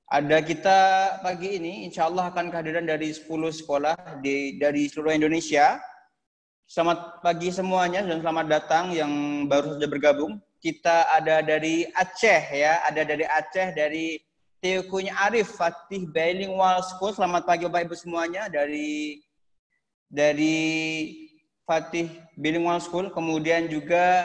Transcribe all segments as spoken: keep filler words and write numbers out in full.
Ada kita pagi ini, insya Allah akan kehadiran dari sepuluh sekolah di, dari seluruh Indonesia. Selamat pagi semuanya dan selamat datang yang baru saja bergabung. Kita ada dari Aceh ya, ada dari Aceh, dari Teukunya Arif, Fatih Bilingual School. Selamat pagi Bapak Ibu semuanya dari dari Fatih Bilingual School. Kemudian juga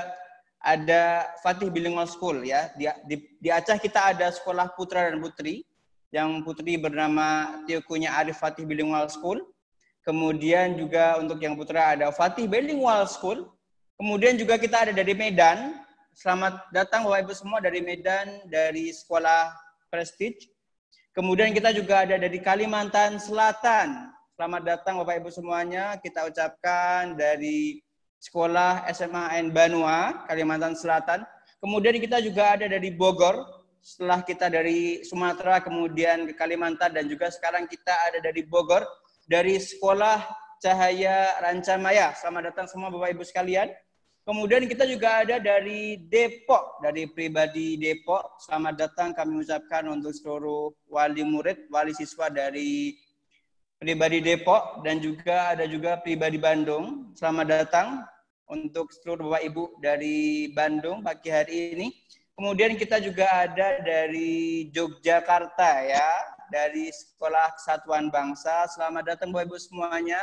ada Fatih Bilingual School ya. Di, di, di Aceh kita ada sekolah putra dan putri. Yang putri bernama Teukunya Arif Fatih Bilingual School. Kemudian juga untuk yang putra ada Fatih Bilingual School. Kemudian juga kita ada dari Medan. Selamat datang Bapak Ibu semua dari Medan, dari sekolah Prestige. Kemudian kita juga ada dari Kalimantan Selatan. Selamat datang Bapak Ibu semuanya. Kita ucapkan dari sekolah S M A N Banua, Kalimantan Selatan. Kemudian kita juga ada dari Bogor. Setelah kita dari Sumatera, kemudian ke Kalimantan, dan juga sekarang kita ada dari Bogor, dari Sekolah Cahaya Rancamaya. Selamat datang semua Bapak Ibu sekalian. Kemudian kita juga ada dari Depok, dari pribadi Depok. Selamat datang kami ucapkan untuk seluruh wali murid, wali siswa dari pribadi Depok, dan juga ada juga pribadi Bandung. Selamat datang untuk seluruh Bapak Ibu dari Bandung pagi hari ini. Kemudian kita juga ada dari Yogyakarta ya, dari Sekolah Kesatuan Bangsa. Selamat datang Bapak Ibu semuanya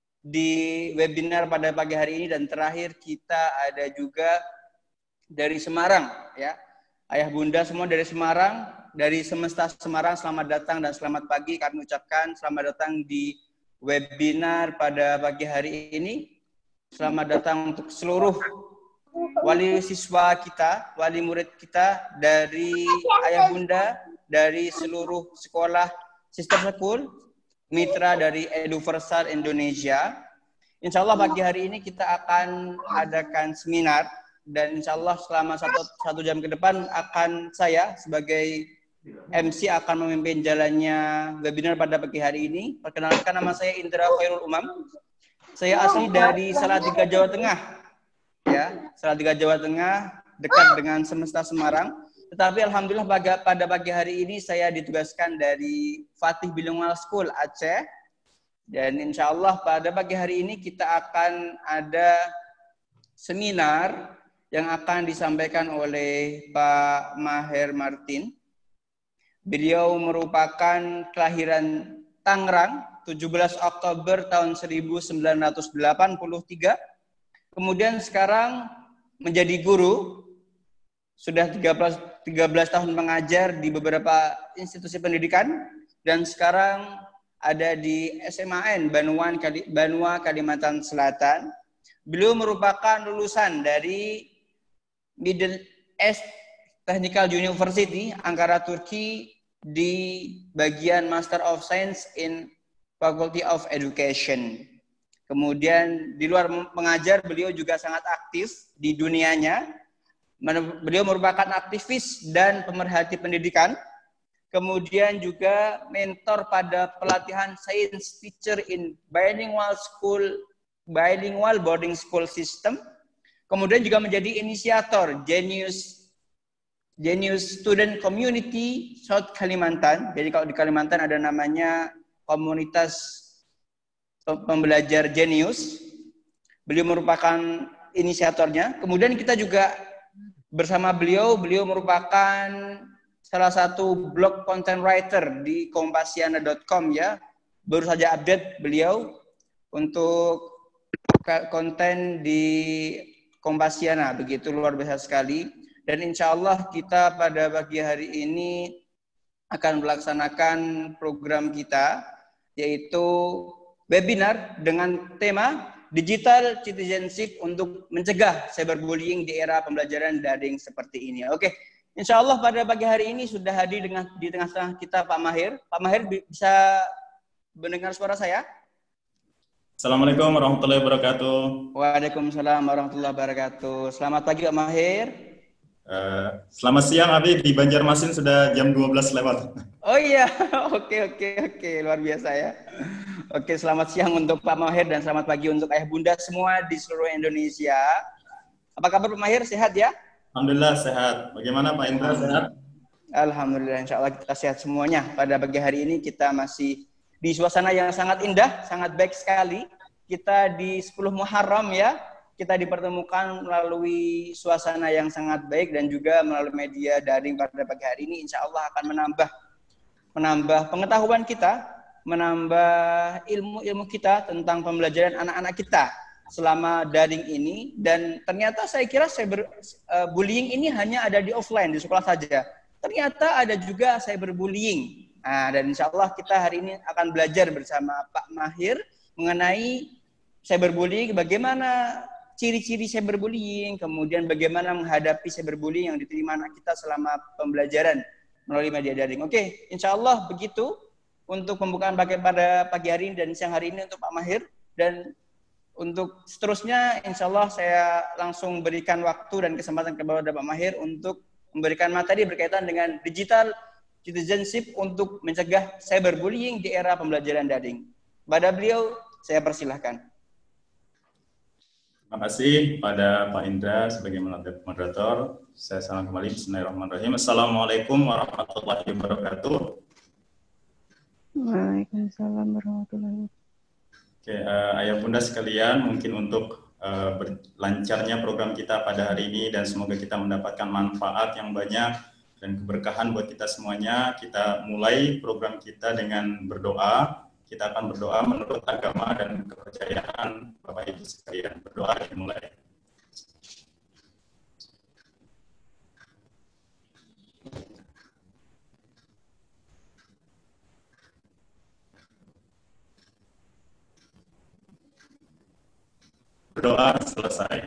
di webinar pada pagi hari ini. Dan terakhir kita ada juga dari Semarang ya. Ayah bunda semua dari Semarang, dari Semesta Semarang, selamat datang dan selamat pagi. Kami ucapkan selamat datang di webinar pada pagi hari ini. Selamat datang untuk seluruh wali siswa kita, wali murid kita, dari ayah bunda, dari seluruh sekolah sister school, mitra dari Eduversal Indonesia. Insya Allah pagi hari ini kita akan adakan seminar, dan insya Allah selama satu, satu jam ke depan akan saya sebagai M C akan memimpin jalannya webinar pada pagi hari ini. Perkenalkan, nama saya Indra Khairul Umam. Saya asli dari Salatiga, Jawa Tengah. Ya, Salatiga Jawa Tengah, dekat dengan Semesta Semarang. Tetapi alhamdulillah pada, pada pagi hari ini saya ditugaskan dari Fatih Bilingual School Aceh. Dan insya Allah pada pagi hari ini kita akan ada seminar yang akan disampaikan oleh Pak Maher Martin. Beliau merupakan kelahiran Tangerang, tujuh belas Oktober tahun seribu sembilan ratus delapan puluh tiga. Kemudian sekarang menjadi guru, sudah tiga belas tahun mengajar di beberapa institusi pendidikan, dan sekarang ada di S M A N Banua, Banua Kalimantan Selatan. Beliau merupakan lulusan dari Middle East Technical University, Ankara, Turki, di bagian Master of Science in Faculty of Education. Kemudian di luar mengajar, beliau juga sangat aktif di dunianya. Beliau merupakan aktivis dan pemerhati pendidikan. Kemudian juga mentor pada pelatihan science teacher in bilingual school, bilingual boarding school system. Kemudian juga menjadi inisiator Genius Genius Student Community South Kalimantan. Jadi kalau di Kalimantan ada namanya komunitas pembelajar Genius. Beliau merupakan inisiatornya. Kemudian kita juga bersama beliau, beliau merupakan salah satu blog content writer di kompasiana dot com ya. Baru saja update beliau untuk konten di Kompasiana, begitu luar biasa sekali. Dan insya Allah kita pada pagi hari ini akan melaksanakan program kita, yaitu webinar dengan tema Digital Citizenship untuk mencegah cyberbullying di era pembelajaran daring seperti ini. Oke, insya Allah pada pagi hari ini sudah hadir dengan di tengah-tengah kita Pak Mahir. Pak Mahir bisa mendengar suara saya? Assalamualaikum warahmatullahi wabarakatuh. Waalaikumsalam warahmatullahi wabarakatuh. Selamat pagi Pak Mahir. Uh, selamat siang Abi, di Banjarmasin sudah jam dua belas lewat. Oh iya, oke oke oke, luar biasa ya. Oke, selamat siang untuk Pak Mahir dan selamat pagi untuk ayah bunda semua di seluruh Indonesia. Apa kabar Pak Mahir, sehat ya? Alhamdulillah sehat. Bagaimana Pak Indra, sehat? Alhamdulillah, insya Allah kita sehat semuanya. Pada pagi hari ini kita masih di suasana yang sangat indah, sangat baik sekali. Kita di sepuluh Muharram ya, kita dipertemukan melalui suasana yang sangat baik dan juga melalui media daring pada pagi hari ini. Insya Allah akan menambah menambah pengetahuan kita, menambah ilmu-ilmu kita tentang pembelajaran anak-anak kita selama daring ini. Dan ternyata saya kira cyberbullying ini hanya ada di offline, di sekolah saja. Ternyata ada juga cyberbullying. Nah, dan insya Allah kita hari ini akan belajar bersama Pak Mahir mengenai cyberbullying, bagaimana ciri-ciri cyberbullying, kemudian bagaimana menghadapi cyberbullying yang diterima anak kita selama pembelajaran melalui media daring. Oke, insya Allah begitu untuk pembukaan pada pagi hari ini dan siang hari ini untuk Pak Mahir. Dan untuk seterusnya, insya Allah saya langsung berikan waktu dan kesempatan kepada Pak Mahir untuk memberikan materi berkaitan dengan digital citizenship untuk mencegah cyberbullying di era pembelajaran daring. Pada beliau, saya persilahkan. Terima kasih pada Pak Indra sebagai moderator. Saya salam kembali. Bismillahirrahmanirrahim. Assalamualaikum warahmatullahi wabarakatuh. Waalaikumsalam warahmatullahi wabarakatuh. Oke, uh, ayah bunda sekalian, mungkin untuk Uh, berlancarnya program kita pada hari ini dan semoga kita mendapatkan manfaat yang banyak dan keberkahan buat kita semuanya. Kita mulai program kita dengan berdoa. Kita akan berdoa menurut agama dan kepercayaan Bapak Ibu sekalian. Berdoa dimulai. Berdoa selesai.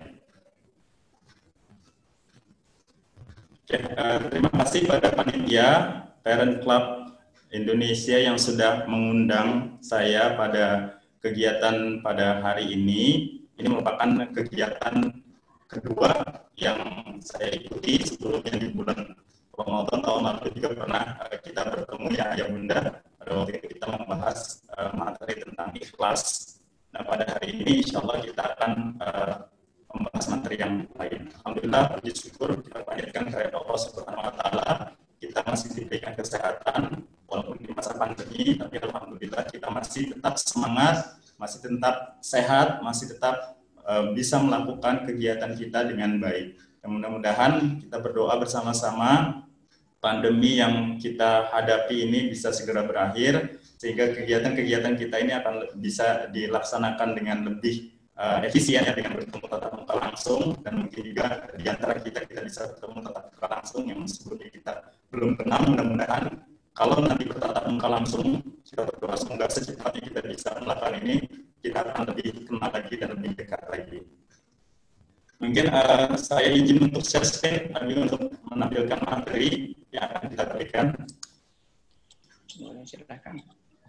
Oke, uh, terima kasih pada panitia Parent Club Indonesia yang sudah mengundang saya pada kegiatan pada hari ini. Ini merupakan kegiatan kedua yang saya ikuti. Sebelumnya di bulan Ramadan tahun lalu juga pernah uh, kita bertemu ya ayah bunda. Pada waktu itu kita membahas uh, materi tentang ikhlas. Nah, pada hari ini insya Allah kita akan uh, membahas materi yang lain. Alhamdulillah, puji syukur kita panjatkan kepada Allah Subhanahu wa Ta'ala. Kita masih diberikan kesehatan walaupun di masa pandemi, tapi alhamdulillah kita masih tetap semangat, masih tetap sehat, masih tetap uh, bisa melakukan kegiatan kita dengan baik. Dan mudah-mudahan kita berdoa bersama-sama pandemi yang kita hadapi ini bisa segera berakhir, sehingga kegiatan-kegiatan kita ini akan bisa dilaksanakan dengan lebih uh, efisien ya, dengan bertemu tatap muka langsung, dan mungkin juga di antara kita kita bisa bertemu tatap muka langsung yang sebelumnya kita belum kenal. Mudah-mudahan kalau nanti bertatap muka langsung, kita berdoa semoga secepatnya kita bisa melakukan ini, kita akan lebih kenal lagi dan lebih dekat lagi. Mungkin uh, saya izin untuk share screen untuk menampilkan materi yang akan kita berikan. Silakan.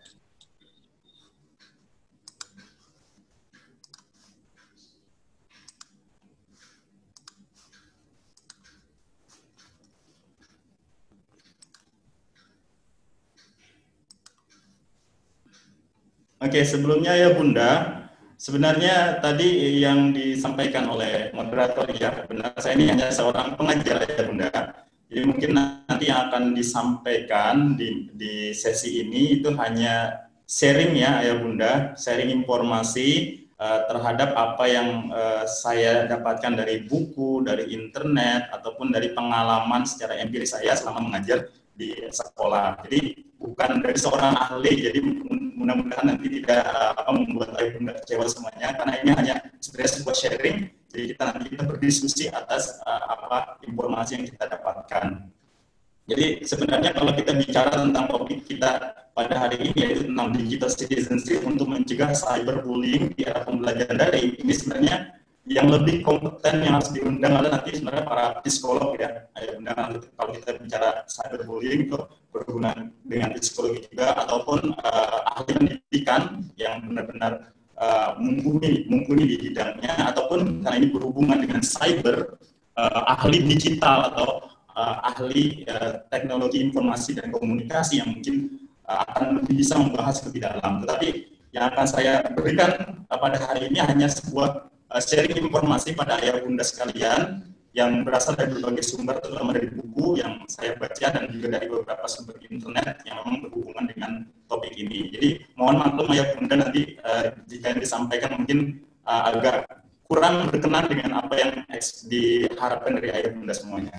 Oke, sebelumnya ya Bunda, sebenarnya tadi yang disampaikan oleh moderator ya benar, saya ini hanya seorang pengajar ya Bunda. Jadi mungkin nanti yang akan disampaikan di, di sesi ini itu hanya sharing ya ya Bunda, sharing informasi uh, terhadap apa yang uh, saya dapatkan dari buku, dari internet, ataupun dari pengalaman secara empiris saya selama mengajar di sekolah. Jadi bukan dari seorang ahli, jadi mudah-mudahan nanti tidak apa, membuat ayah bunda kecewa semuanya, karena ini hanya sebenarnya sebuah sharing. Jadi kita nanti kita berdiskusi atas uh, apa informasi yang kita dapatkan. Jadi sebenarnya kalau kita bicara tentang topik kita pada hari ini yaitu tentang digital citizenship untuk mencegah cyberbullying di era pembelajaran daring, ini sebenarnya yang lebih kompeten yang harus diundang adalah nanti sebenarnya para psikolog ya. Undangan kalau kita bicara cyberbullying itu berhubungan dengan psikologi juga, ataupun uh, ahli pendidikan yang benar-benar uh, mumpuni mumpuni di bidangnya, ataupun karena ini berhubungan dengan cyber, uh, ahli digital atau uh, ahli uh, teknologi informasi dan komunikasi yang mungkin uh, akan lebih bisa membahas lebih dalam. Tetapi yang akan saya berikan uh, pada hari ini hanya sebuah sharing informasi pada ayah bunda sekalian yang berasal dari berbagai sumber, terutama dari buku buku yang saya baca dan juga dari beberapa sumber internet yang memang berhubungan dengan topik ini. Jadi mohon maklum ayah bunda nanti uh, jika yang disampaikan mungkin uh, agak kurang berkenan dengan apa yang diharapkan dari ayah bunda semuanya.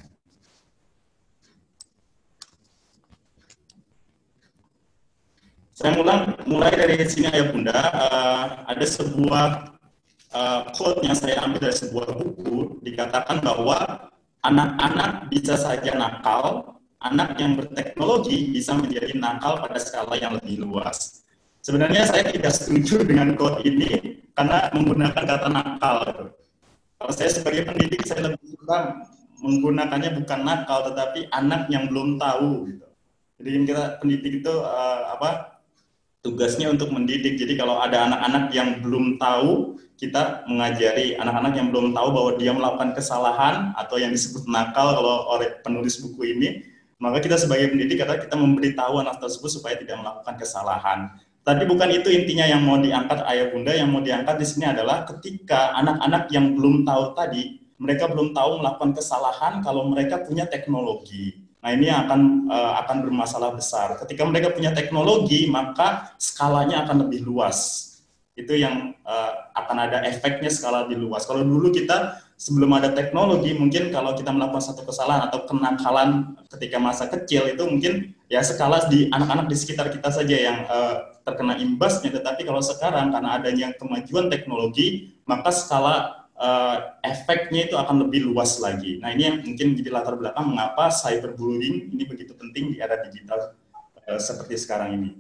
Saya mulai, mulai dari sini ayah bunda, uh, ada sebuah uh, quote yang saya ambil dari sebuah buku, dikatakan bahwa anak-anak bisa saja nakal, anak yang berteknologi bisa menjadi nakal pada skala yang lebih luas. Sebenarnya saya tidak setuju dengan quote ini karena menggunakan kata nakal. Kalau saya sebagai pendidik, saya lebih suka menggunakannya bukan nakal, tetapi anak yang belum tahu. Gitu. Jadi kita pendidik itu uh, apa? Tugasnya untuk mendidik. Jadi kalau ada anak-anak yang belum tahu, kita mengajari anak-anak yang belum tahu bahwa dia melakukan kesalahan atau yang disebut nakal kalau oleh penulis buku ini, maka kita sebagai pendidik adalah kita memberitahu anak tersebut supaya tidak melakukan kesalahan. Tapi bukan itu intinya yang mau diangkat ayah bunda. Yang mau diangkat di sini adalah ketika anak-anak yang belum tahu tadi, mereka belum tahu melakukan kesalahan kalau mereka punya teknologi. Nah ini akan uh, akan bermasalah besar. Ketika mereka punya teknologi, maka skalanya akan lebih luas. Itu yang uh, akan ada efeknya skala lebih luas. Kalau dulu kita sebelum ada teknologi, mungkin kalau kita melakukan satu kesalahan atau kenakalan ketika masa kecil itu mungkin ya skala di anak-anak di sekitar kita saja yang uh, terkena imbasnya. Tetapi kalau sekarang karena adanya kemajuan teknologi, maka skala uh, efeknya itu akan lebih luas lagi. Nah ini yang mungkin menjadi latar belakang mengapa cyberbullying ini begitu penting di era digital uh, seperti sekarang ini.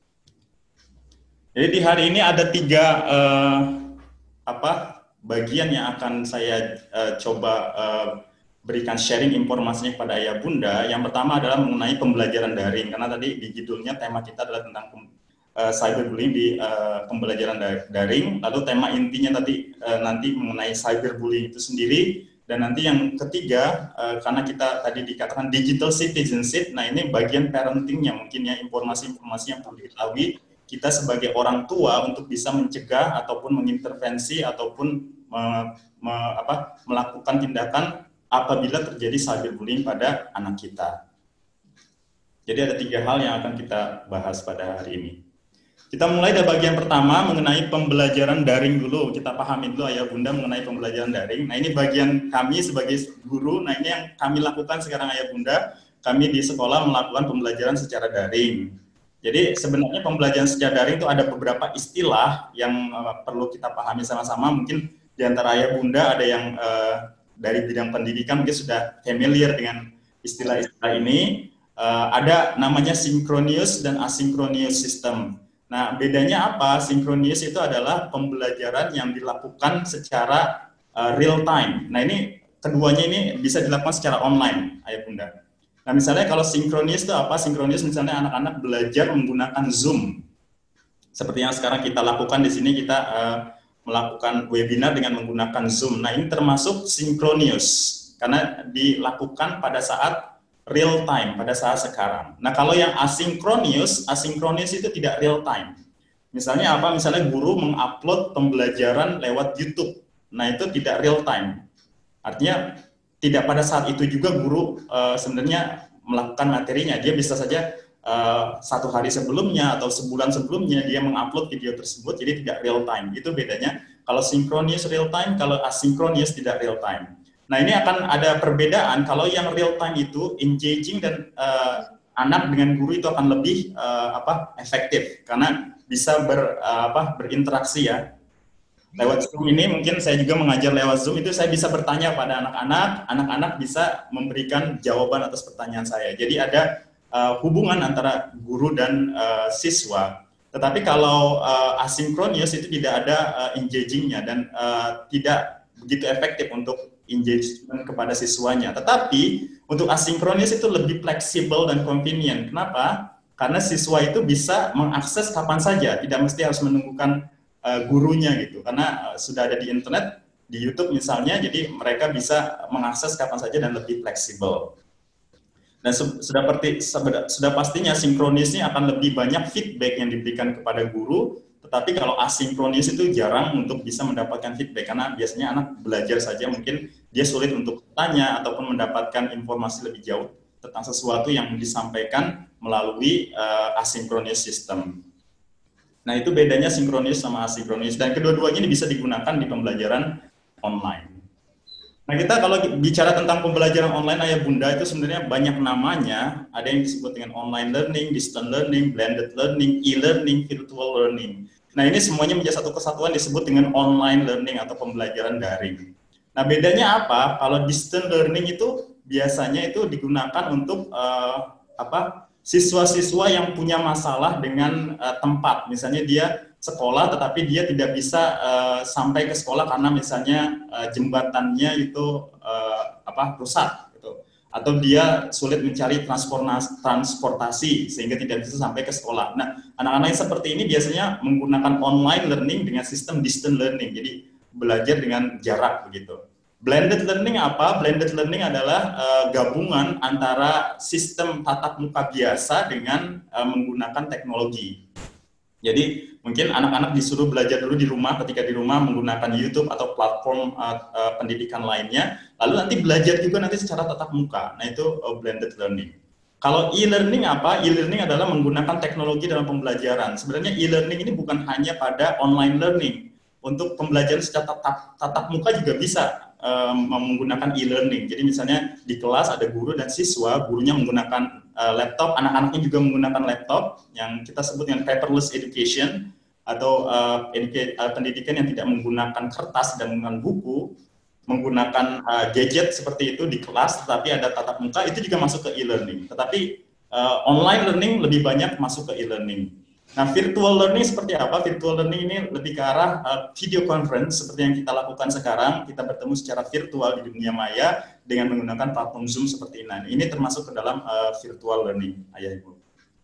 Jadi di hari ini ada tiga uh, apa bagian yang akan saya uh, coba uh, berikan sharing informasinya kepada ayah bunda. Yang pertama adalah mengenai pembelajaran daring, karena tadi di judulnya tema kita adalah tentang uh, cyberbullying di uh, pembelajaran daring. Lalu tema intinya tadi uh, nanti mengenai cyberbullying itu sendiri. Dan nanti yang ketiga, uh, karena kita tadi dikatakan digital citizenship, nah ini bagian parentingnya mungkin ya, informasi-informasi yang perlu diketahui kita sebagai orang tua untuk bisa mencegah ataupun mengintervensi ataupun me, me, apa, melakukan tindakan apabila terjadi cyberbullying pada anak kita. Jadi ada tiga hal yang akan kita bahas pada hari ini. Kita mulai dari bagian pertama mengenai pembelajaran daring dulu. Kita pahami dulu ayah bunda mengenai pembelajaran daring. Nah ini bagian kami sebagai guru, nah ini yang kami lakukan sekarang ayah bunda. Kami di sekolah melakukan pembelajaran secara daring. Jadi sebenarnya pembelajaran secara daring itu ada beberapa istilah yang uh, perlu kita pahami sama-sama. Mungkin di antara ayah bunda ada yang uh, dari bidang pendidikan mungkin sudah familiar dengan istilah-istilah ini. Uh, ada namanya synchronous dan asynchronous system. Nah bedanya apa? Synchronous itu adalah pembelajaran yang dilakukan secara uh, real time. Nah ini keduanya ini bisa dilakukan secara online, ayah bunda. Nah misalnya kalau sinkronis itu apa? Sinkronis misalnya anak-anak belajar menggunakan Zoom. Seperti yang sekarang kita lakukan di sini, kita uh, melakukan webinar dengan menggunakan Zoom. Nah ini termasuk sinkronis karena dilakukan pada saat real time, pada saat sekarang. Nah kalau yang asinkronis, asinkronis itu tidak real time. Misalnya apa? Misalnya guru mengupload pembelajaran lewat YouTube. Nah itu tidak real time. Artinya tidak pada saat itu juga guru uh, sebenarnya melakukan materinya. Dia bisa saja uh, satu hari sebelumnya atau sebulan sebelumnya dia mengupload video tersebut, jadi tidak real time. Itu bedanya. Kalau sinkronis real time, kalau asinkronis tidak real time. Nah ini akan ada perbedaan. Kalau yang real time itu engaging dan uh, anak dengan guru itu akan lebih uh, apa efektif karena bisa ber, uh, apa berinteraksi ya. Lewat Zoom ini mungkin saya juga mengajar lewat Zoom itu saya bisa bertanya pada anak-anak, anak-anak bisa memberikan jawaban atas pertanyaan saya. Jadi ada uh, hubungan antara guru dan uh, siswa. Tetapi kalau uh, asinkronis itu tidak ada uh, engaging-nya dan uh, tidak begitu efektif untuk engagement kepada siswanya. Tetapi untuk asinkronis itu lebih fleksibel dan convenient. Kenapa? Karena siswa itu bisa mengakses kapan saja, tidak mesti harus menunggukan uh, gurunya gitu. Karena uh, sudah ada di internet, di YouTube misalnya, jadi mereka bisa mengakses kapan saja dan lebih fleksibel. Dan sudah, perti, sudah pastinya sinkronisnya akan lebih banyak feedback yang diberikan kepada guru, tetapi kalau asinkronis itu jarang untuk bisa mendapatkan feedback, karena biasanya anak belajar saja mungkin dia sulit untuk tanya ataupun mendapatkan informasi lebih jauh tentang sesuatu yang disampaikan melalui uh, asynchronous system. Nah, itu bedanya sinkronis sama asinkronis, dan kedua-duanya ini bisa digunakan di pembelajaran online. Nah, kita kalau bicara tentang pembelajaran online ayah bunda itu sebenarnya banyak namanya, ada yang disebut dengan online learning, distance learning, blended learning, e-learning, virtual learning. Nah, ini semuanya menjadi satu kesatuan disebut dengan online learning atau pembelajaran daring. Nah, bedanya apa? Kalau distance learning itu biasanya itu digunakan untuk uh, apa? siswa-siswa yang punya masalah dengan uh, tempat, misalnya dia sekolah tetapi dia tidak bisa uh, sampai ke sekolah karena misalnya uh, jembatannya itu uh, apa rusak gitu, atau dia sulit mencari transportasi, transportasi sehingga tidak bisa sampai ke sekolah. Nah, anak-anak yang seperti ini biasanya menggunakan online learning dengan sistem distance learning, jadi belajar dengan jarak begitu. Blended learning apa? Blended learning adalah uh, gabungan antara sistem tatap muka biasa dengan uh, menggunakan teknologi. Jadi mungkin anak-anak disuruh belajar dulu di rumah, ketika di rumah menggunakan YouTube atau platform uh, uh, pendidikan lainnya, lalu nanti belajar juga nanti secara tatap muka. Nah, itu uh, blended learning. Kalau e-learning apa? E-learning adalah menggunakan teknologi dalam pembelajaran. Sebenarnya e-learning ini bukan hanya pada online learning. Untuk pembelajaran secara tatap, tatap muka juga bisa um, menggunakan e-learning. Jadi misalnya di kelas ada guru dan siswa, gurunya menggunakan uh, laptop, anak-anaknya juga menggunakan laptop, yang kita sebut dengan paperless education, atau uh, educa- uh, pendidikan yang tidak menggunakan kertas dan menggunakan buku, menggunakan uh, gadget seperti itu di kelas, tetapi ada tatap muka, itu juga masuk ke e-learning. Tetapi uh, online learning lebih banyak masuk ke e-learning. Nah, virtual learning seperti apa? Virtual learning ini lebih ke arah uh, video conference seperti yang kita lakukan sekarang. Kita bertemu secara virtual di dunia maya dengan menggunakan platform Zoom seperti ini. Ini termasuk ke dalam uh, virtual learning, ayah ibu.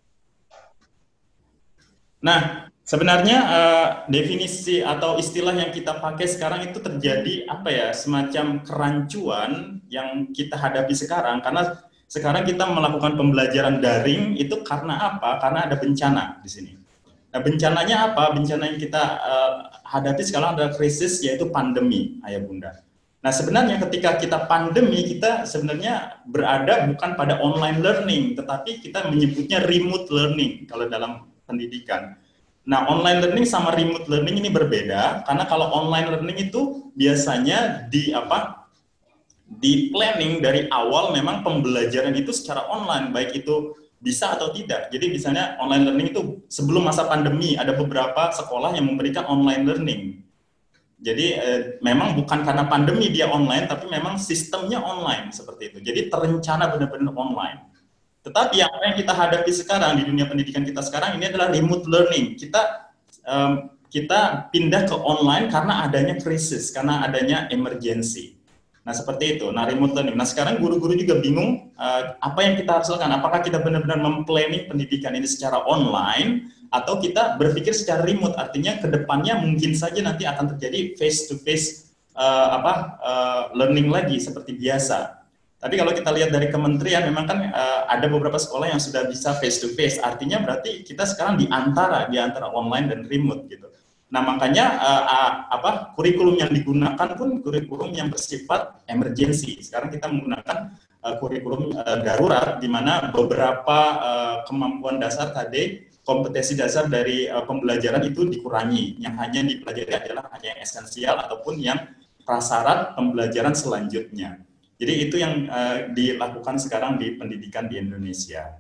Nah, sebenarnya uh, definisi atau istilah yang kita pakai sekarang itu terjadi apa ya? Semacam kerancuan yang kita hadapi sekarang, karena sekarang kita melakukan pembelajaran daring itu karena apa? Karena ada bencana di sini. Nah, bencananya apa? Bencana yang kita uh, hadapi sekarang adalah krisis, yaitu pandemi, ayah bunda. Nah, sebenarnya ketika kita pandemi, kita sebenarnya berada bukan pada online learning, tetapi kita menyebutnya remote learning kalau dalam pendidikan. Nah, online learning sama remote learning ini berbeda, karena kalau online learning itu biasanya di apa? di planning dari awal memang pembelajaran itu secara online, baik itu bisa atau tidak. Jadi misalnya online learning itu sebelum masa pandemi ada beberapa sekolah yang memberikan online learning. Jadi eh, memang bukan karena pandemi dia online, tapi memang sistemnya online seperti itu. Jadi terencana benar-benar online. Tetapi yang yang kita hadapi sekarang di dunia pendidikan kita sekarang ini adalah remote learning. Kita um, kita pindah ke online karena adanya krisis, karena adanya emergency. Nah, seperti itu. Nah, remote learning. Nah, sekarang guru-guru juga bingung uh, apa yang kita harus lakukan. Apakah kita benar-benar memplanning pendidikan ini secara online atau kita berpikir secara remote? Artinya ke depannya mungkin saja nanti akan terjadi face to face uh, apa uh, learning lagi seperti biasa. Tapi kalau kita lihat dari kementerian memang kan uh, ada beberapa sekolah yang sudah bisa face to face. Artinya berarti kita sekarang di antara di antara online dan remote gitu. Nah, makanya uh, uh, apa kurikulum yang digunakan pun kurikulum yang bersifat emergensi. Sekarang kita menggunakan uh, kurikulum uh, darurat, di mana beberapa uh, kemampuan dasar tadi, kompetensi dasar dari uh, pembelajaran itu dikurangi. Yang hanya dipelajari adalah hanya yang esensial ataupun yang prasyarat pembelajaran selanjutnya. Jadi itu yang uh, dilakukan sekarang di pendidikan di Indonesia.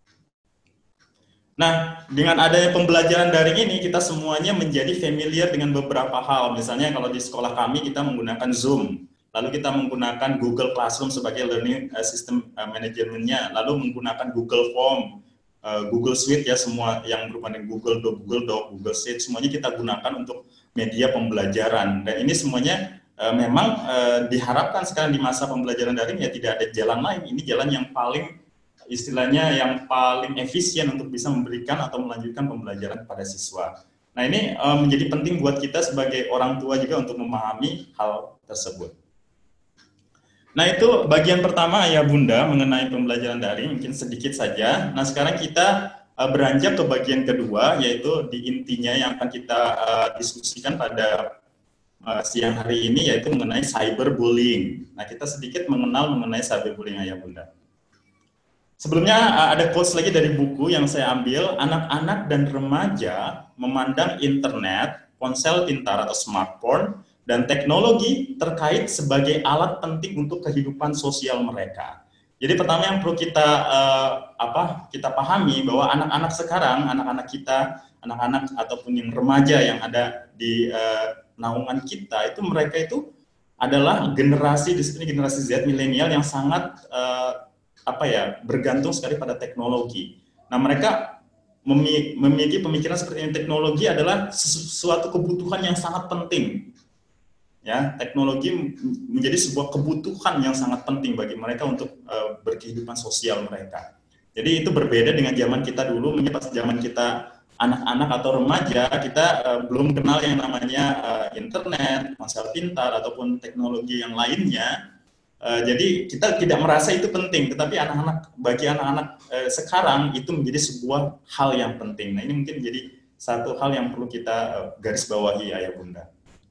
Nah, dengan adanya pembelajaran daring ini, kita semuanya menjadi familiar dengan beberapa hal. Misalnya kalau di sekolah kami, kita menggunakan Zoom. Lalu kita menggunakan Google Classroom sebagai learning uh, system uh, manajemennya. Lalu menggunakan Google Form, uh, Google Suite ya, semua yang berupa Google Doc, Google Doc, Google Sheet, semuanya kita gunakan untuk media pembelajaran. Dan ini semuanya uh, memang uh, diharapkan sekarang di masa pembelajaran daring ya tidak ada jalan lain. Ini jalan yang paling istilahnya yang paling efisien untuk bisa memberikan atau melanjutkan pembelajaran kepada siswa. Nah, ini um, menjadi penting buat kita sebagai orang tua juga untuk memahami hal tersebut. Nah, itu bagian pertama ya Bunda mengenai pembelajaran daring, mungkin sedikit saja. Nah, sekarang kita uh, beranjak ke bagian kedua, yaitu di intinya yang akan kita uh, diskusikan pada uh, siang hari ini, yaitu mengenai cyberbullying. Nah, kita sedikit mengenal mengenai cyberbullying Ayah Bunda. Sebelumnya uh, ada quotes lagi dari buku yang saya ambil. Anak-anak dan remaja memandang internet, ponsel pintar atau smartphone, dan teknologi terkait sebagai alat penting untuk kehidupan sosial mereka. Jadi pertama yang perlu kita uh, apa kita pahami bahwa anak-anak sekarang, anak-anak kita, anak-anak ataupun yang remaja yang ada di uh, naungan kita, itu mereka itu adalah generasi di sini generasi Z milenial yang sangat uh, apa ya bergantung sekali pada teknologi. Nah, mereka memiliki pemikiran seperti ini, teknologi adalah sesuatu kebutuhan yang sangat penting. Ya, teknologi menjadi sebuah kebutuhan yang sangat penting bagi mereka untuk uh, berkehidupan sosial mereka. Jadi itu berbeda dengan zaman kita dulu, pas zaman kita anak-anak atau remaja, kita uh, belum kenal yang namanya uh, internet, ponsel pintar ataupun teknologi yang lainnya. Uh, jadi kita tidak merasa itu penting, tetapi anak-anak bagi anak-anak uh, sekarang itu menjadi sebuah hal yang penting. Nah, ini mungkin menjadi satu hal yang perlu kita uh, garis bawahi Ayah Bunda.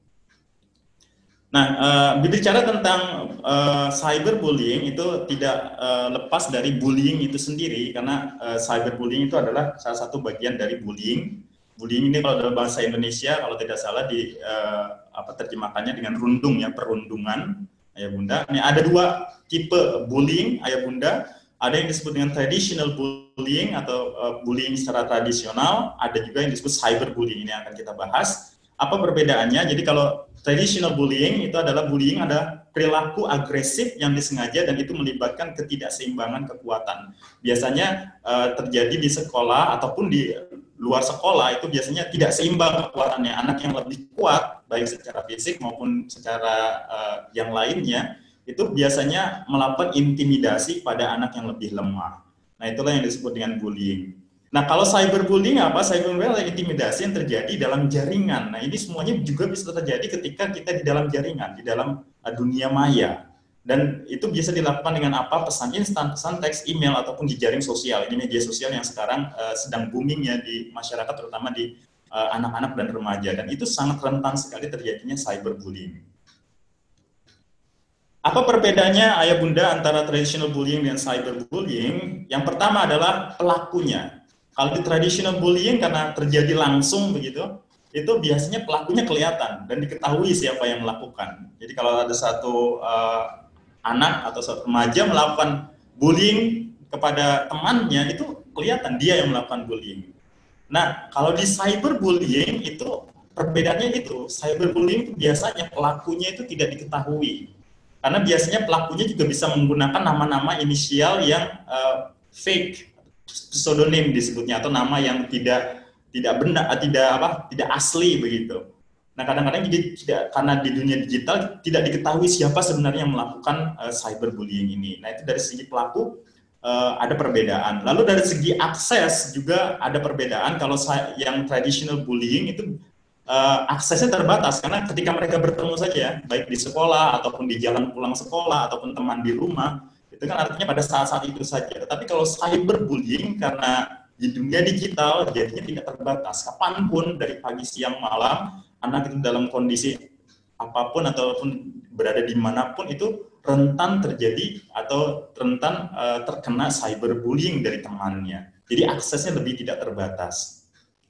Nah, uh, berbicara tentang uh, cyberbullying itu tidak uh, lepas dari bullying itu sendiri, karena uh, cyberbullying itu adalah salah satu bagian dari bullying. Bullying ini kalau dalam bahasa Indonesia, kalau tidak salah di uh, apa terjemahkannya dengan rundung ya, perundungan, Ayah Bunda. Ini ada dua tipe bullying, Ayah Bunda. Ada yang disebut dengan traditional bullying atau uh, bullying secara tradisional, ada juga yang disebut cyberbullying, ini akan kita bahas. Apa perbedaannya? Jadi kalau traditional bullying itu adalah bullying ada perilaku agresif yang disengaja dan itu melibatkan ketidakseimbangan kekuatan. Biasanya uh, terjadi di sekolah ataupun di luar sekolah itu biasanya tidak seimbang kekuatannya. Anak yang lebih kuat baik secara fisik maupun secara uh, yang lainnya itu biasanya melakukan intimidasi pada anak yang lebih lemah. Nah, itulah yang disebut dengan bullying. Nah, kalau cyberbullying apa? Cyberbullying adalah intimidasi yang terjadi dalam jaringan. Nah, ini semuanya juga bisa terjadi ketika kita di dalam jaringan, di dalam uh, dunia maya. Dan itu bisa dilakukan dengan apa? Pesan instan, pesan teks, email, ataupun di jaring sosial. Ini media sosial yang sekarang uh, sedang booming ya di masyarakat, terutama di uh, anak-anak dan remaja. Dan itu sangat rentan sekali terjadinya cyberbullying. Apa perbedaannya Ayah Bunda antara traditional bullying dan cyberbullying? Yang pertama adalah pelakunya. Kalau di traditional bullying karena terjadi langsung begitu, itu biasanya pelakunya kelihatan dan diketahui siapa yang melakukan. Jadi kalau ada satu uh, anak atau satu remaja melakukan bullying kepada temannya, itu kelihatan dia yang melakukan bullying. Nah, kalau di cyberbullying itu perbedaannya itu, cyberbullying itu biasanya pelakunya itu tidak diketahui. Karena biasanya pelakunya juga bisa menggunakan nama-nama inisial yang uh, fake, pseudonym disebutnya, atau nama yang tidak tidak benar, tidak apa, tidak asli begitu. Nah, kadang-kadang jadi tidak, karena di dunia digital tidak diketahui siapa sebenarnya yang melakukan uh, cyberbullying ini. Nah, itu dari segi pelaku uh, ada perbedaan. Lalu dari segi akses juga ada perbedaan. Kalau yang traditional bullying itu uh, aksesnya terbatas karena ketika mereka bertemu saja, baik di sekolah ataupun di jalan pulang sekolah ataupun teman di rumah, itu kan artinya pada saat-saat itu saja. Tetapi kalau cyberbullying karena di dunia digital jadinya tidak terbatas. Kapanpun dari pagi, siang, malam, anak itu dalam kondisi apapun ataupun berada dimanapun itu rentan terjadi atau rentan uh, terkena cyberbullying dari temannya. Jadi aksesnya lebih tidak terbatas.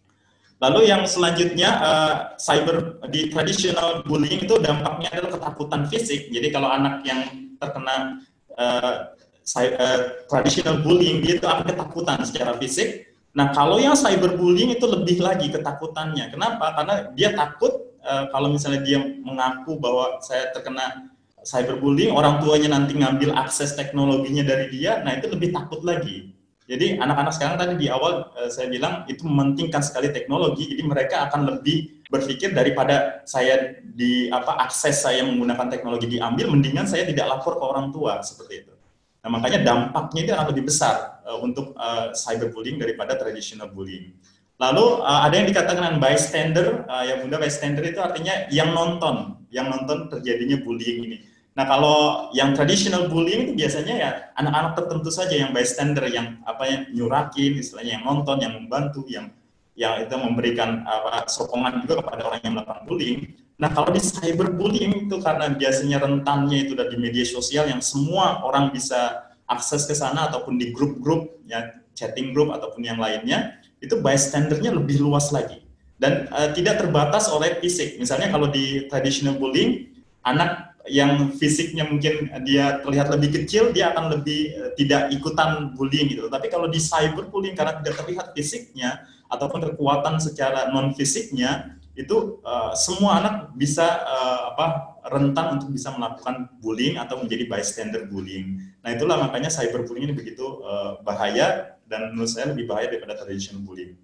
Lalu yang selanjutnya uh, cyber di traditional bullying itu dampaknya adalah ketakutan fisik. Jadi kalau anak yang terkena Uh, uh, traditional bullying dia itu akan ketakutan secara fisik. Nah, kalau yang cyberbullying itu lebih lagi ketakutannya. Kenapa? Karena dia takut uh, kalau misalnya dia mengaku bahwa saya terkena cyberbullying, orang tuanya nanti ngambil akses teknologinya dari dia. Nah, itu lebih takut lagi. Jadi anak-anak sekarang tadi di awal uh, saya bilang itu mementingkan sekali teknologi. Jadi mereka akan lebih berpikir daripada saya di apa akses saya menggunakan teknologi diambil, mendingan saya tidak lapor ke orang tua seperti itu. Nah, makanya dampaknya itu akan lebih besar uh, untuk uh, cyberbullying daripada traditional bullying. Lalu uh, ada yang dikatakan dengan bystander, uh, ya Bunda, bystander itu artinya yang nonton, yang nonton terjadinya bullying ini. Nah, kalau yang traditional bullying itu biasanya ya anak-anak tertentu saja yang bystander, yang apa yang nyurakin, istilahnya yang nonton, yang membantu, yang yang itu memberikan apa, sokongan juga kepada orang yang melakukan bullying. Nah, kalau di cyberbullying itu karena biasanya rentannya itu udah di media sosial yang semua orang bisa akses ke sana ataupun di grup-grup, ya chatting group ataupun yang lainnya, itu bystandernya lebih luas lagi dan uh, tidak terbatas oleh fisik. Misalnya kalau di traditional bullying, anak yang fisiknya mungkin dia terlihat lebih kecil, dia akan lebih uh, tidak ikutan bullying gitu. Tapi kalau di cyberbullying karena tidak terlihat fisiknya ataupun kekuatan secara non fisiknya, itu uh, semua anak bisa uh, apa rentan untuk bisa melakukan bullying atau menjadi bystander bullying. Nah, itulah makanya cyberbullying ini begitu uh, bahaya dan menurut saya lebih bahaya daripada traditional bullying.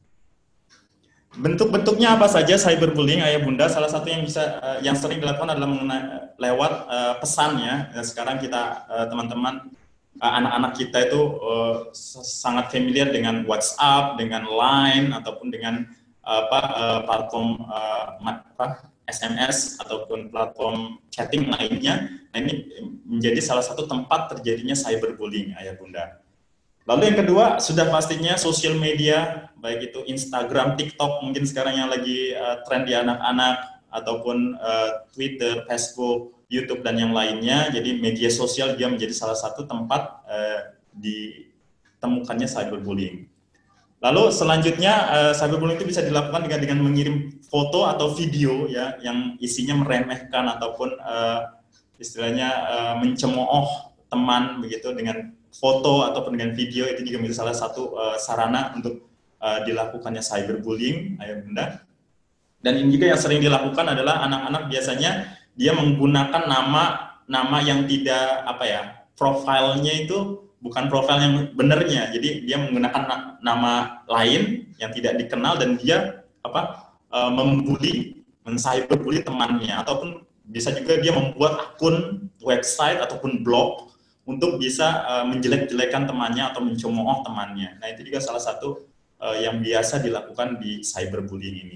Bentuk-bentuknya apa saja cyberbullying, Ayah Bunda? Salah satu yang bisa uh, yang sering dilakukan adalah mengenai lewat uh, pesan ya. Sekarang kita teman-teman uh, anak-anak kita itu uh, sangat familiar dengan WhatsApp, dengan Line ataupun dengan apa uh, platform uh, apa, S M S ataupun platform chatting lainnya. Nah, ini menjadi salah satu tempat terjadinya cyberbullying, Ayah Bunda. Lalu yang kedua sudah pastinya sosial media, baik itu Instagram, TikTok mungkin sekarang yang lagi uh, tren di anak-anak, ataupun uh, Twitter, Facebook, YouTube dan yang lainnya. Jadi media sosial dia menjadi salah satu tempat uh, ditemukannya cyberbullying. Lalu selanjutnya uh, cyberbullying itu bisa dilakukan dengan dengan mengirim foto atau video ya yang isinya meremehkan ataupun uh, istilahnya uh, mencemooh teman begitu dengan foto ataupun dengan video. Itu juga menjadi salah satu uh, sarana untuk uh, dilakukannya cyberbullying, Ayah Bunda. Dan ini juga yang sering dilakukan adalah anak-anak biasanya dia menggunakan nama nama yang tidak apa ya profilnya itu bukan profil yang benernya, jadi dia menggunakan nama lain yang tidak dikenal dan dia apa uh, membuli, men-cyberbully temannya, ataupun bisa juga dia membuat akun website ataupun blog untuk bisa uh, menjelek-jelekan temannya atau mencemooh temannya. Nah, itu juga salah satu uh, yang biasa dilakukan di cyberbullying ini.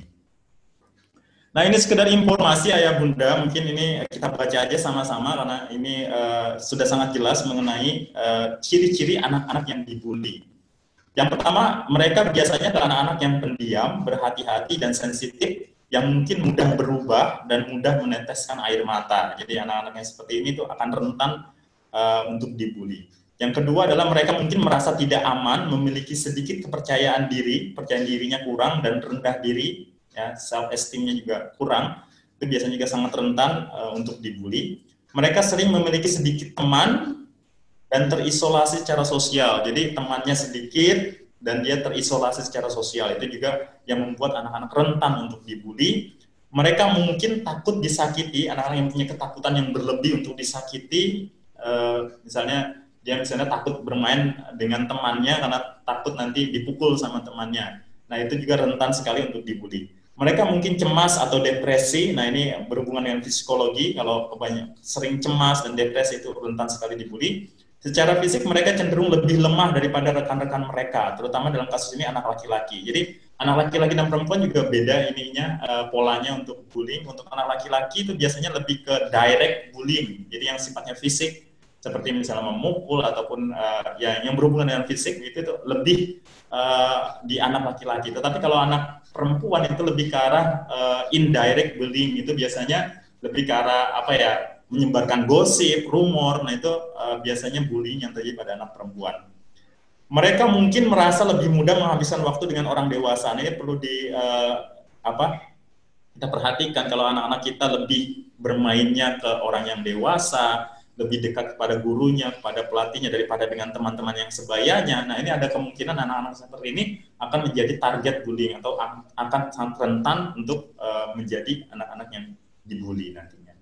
Nah, ini sekedar informasi Ayah Bunda, mungkin ini kita baca aja sama-sama karena ini uh, sudah sangat jelas mengenai ciri-ciri uh, anak-anak yang dibully. Yang pertama, mereka biasanya adalah anak-anak yang pendiam, berhati-hati dan sensitif, yang mungkin mudah berubah dan mudah meneteskan air mata. Jadi anak-anak yang seperti ini tuh akan rentan uh, untuk dibully. Yang kedua adalah mereka mungkin merasa tidak aman, memiliki sedikit kepercayaan diri, percayaan dirinya kurang dan rendah diri, ya, self esteem-nya juga kurang, itu biasanya juga sangat rentan uh, untuk dibully. Mereka sering memiliki sedikit teman dan terisolasi secara sosial. Jadi temannya sedikit dan dia terisolasi secara sosial. Itu juga yang membuat anak-anak rentan untuk dibully. Mereka mungkin takut disakiti, anak-anak yang punya ketakutan yang berlebih untuk disakiti. Uh, misalnya dia misalnya takut bermain dengan temannya karena takut nanti dipukul sama temannya. Nah, itu juga rentan sekali untuk dibully. Mereka mungkin cemas atau depresi. Nah, ini berhubungan dengan psikologi. Kalau kebanyakan sering cemas dan depresi itu rentan sekali dibully. Secara fisik mereka cenderung lebih lemah daripada rekan-rekan mereka, terutama dalam kasus ini anak laki-laki. Jadi anak laki-laki dan perempuan juga beda ininya uh, polanya untuk bullying. Untuk anak laki-laki itu biasanya lebih ke direct bullying. Jadi yang sifatnya fisik seperti misalnya memukul ataupun uh, ya yang berhubungan dengan fisik itu, itu lebih uh, di anak laki-laki. Tetapi kalau anak perempuan itu lebih ke arah uh, indirect bullying, itu biasanya lebih ke arah apa ya, menyebarkan gosip, rumor. Nah, itu uh, biasanya bullying yang terjadi pada anak perempuan. Mereka mungkin merasa lebih mudah menghabiskan waktu dengan orang dewasa. Nah, ini perlu di uh, apa kita perhatikan kalau anak-anak kita lebih bermainnya ke orang yang dewasa, lebih dekat kepada gurunya, kepada pelatihnya daripada dengan teman-teman yang sebayanya. Nah, ini ada kemungkinan anak-anak seperti ini akan menjadi target bullying atau akan sangat rentan untuk uh, menjadi anak-anak yang dibully nantinya.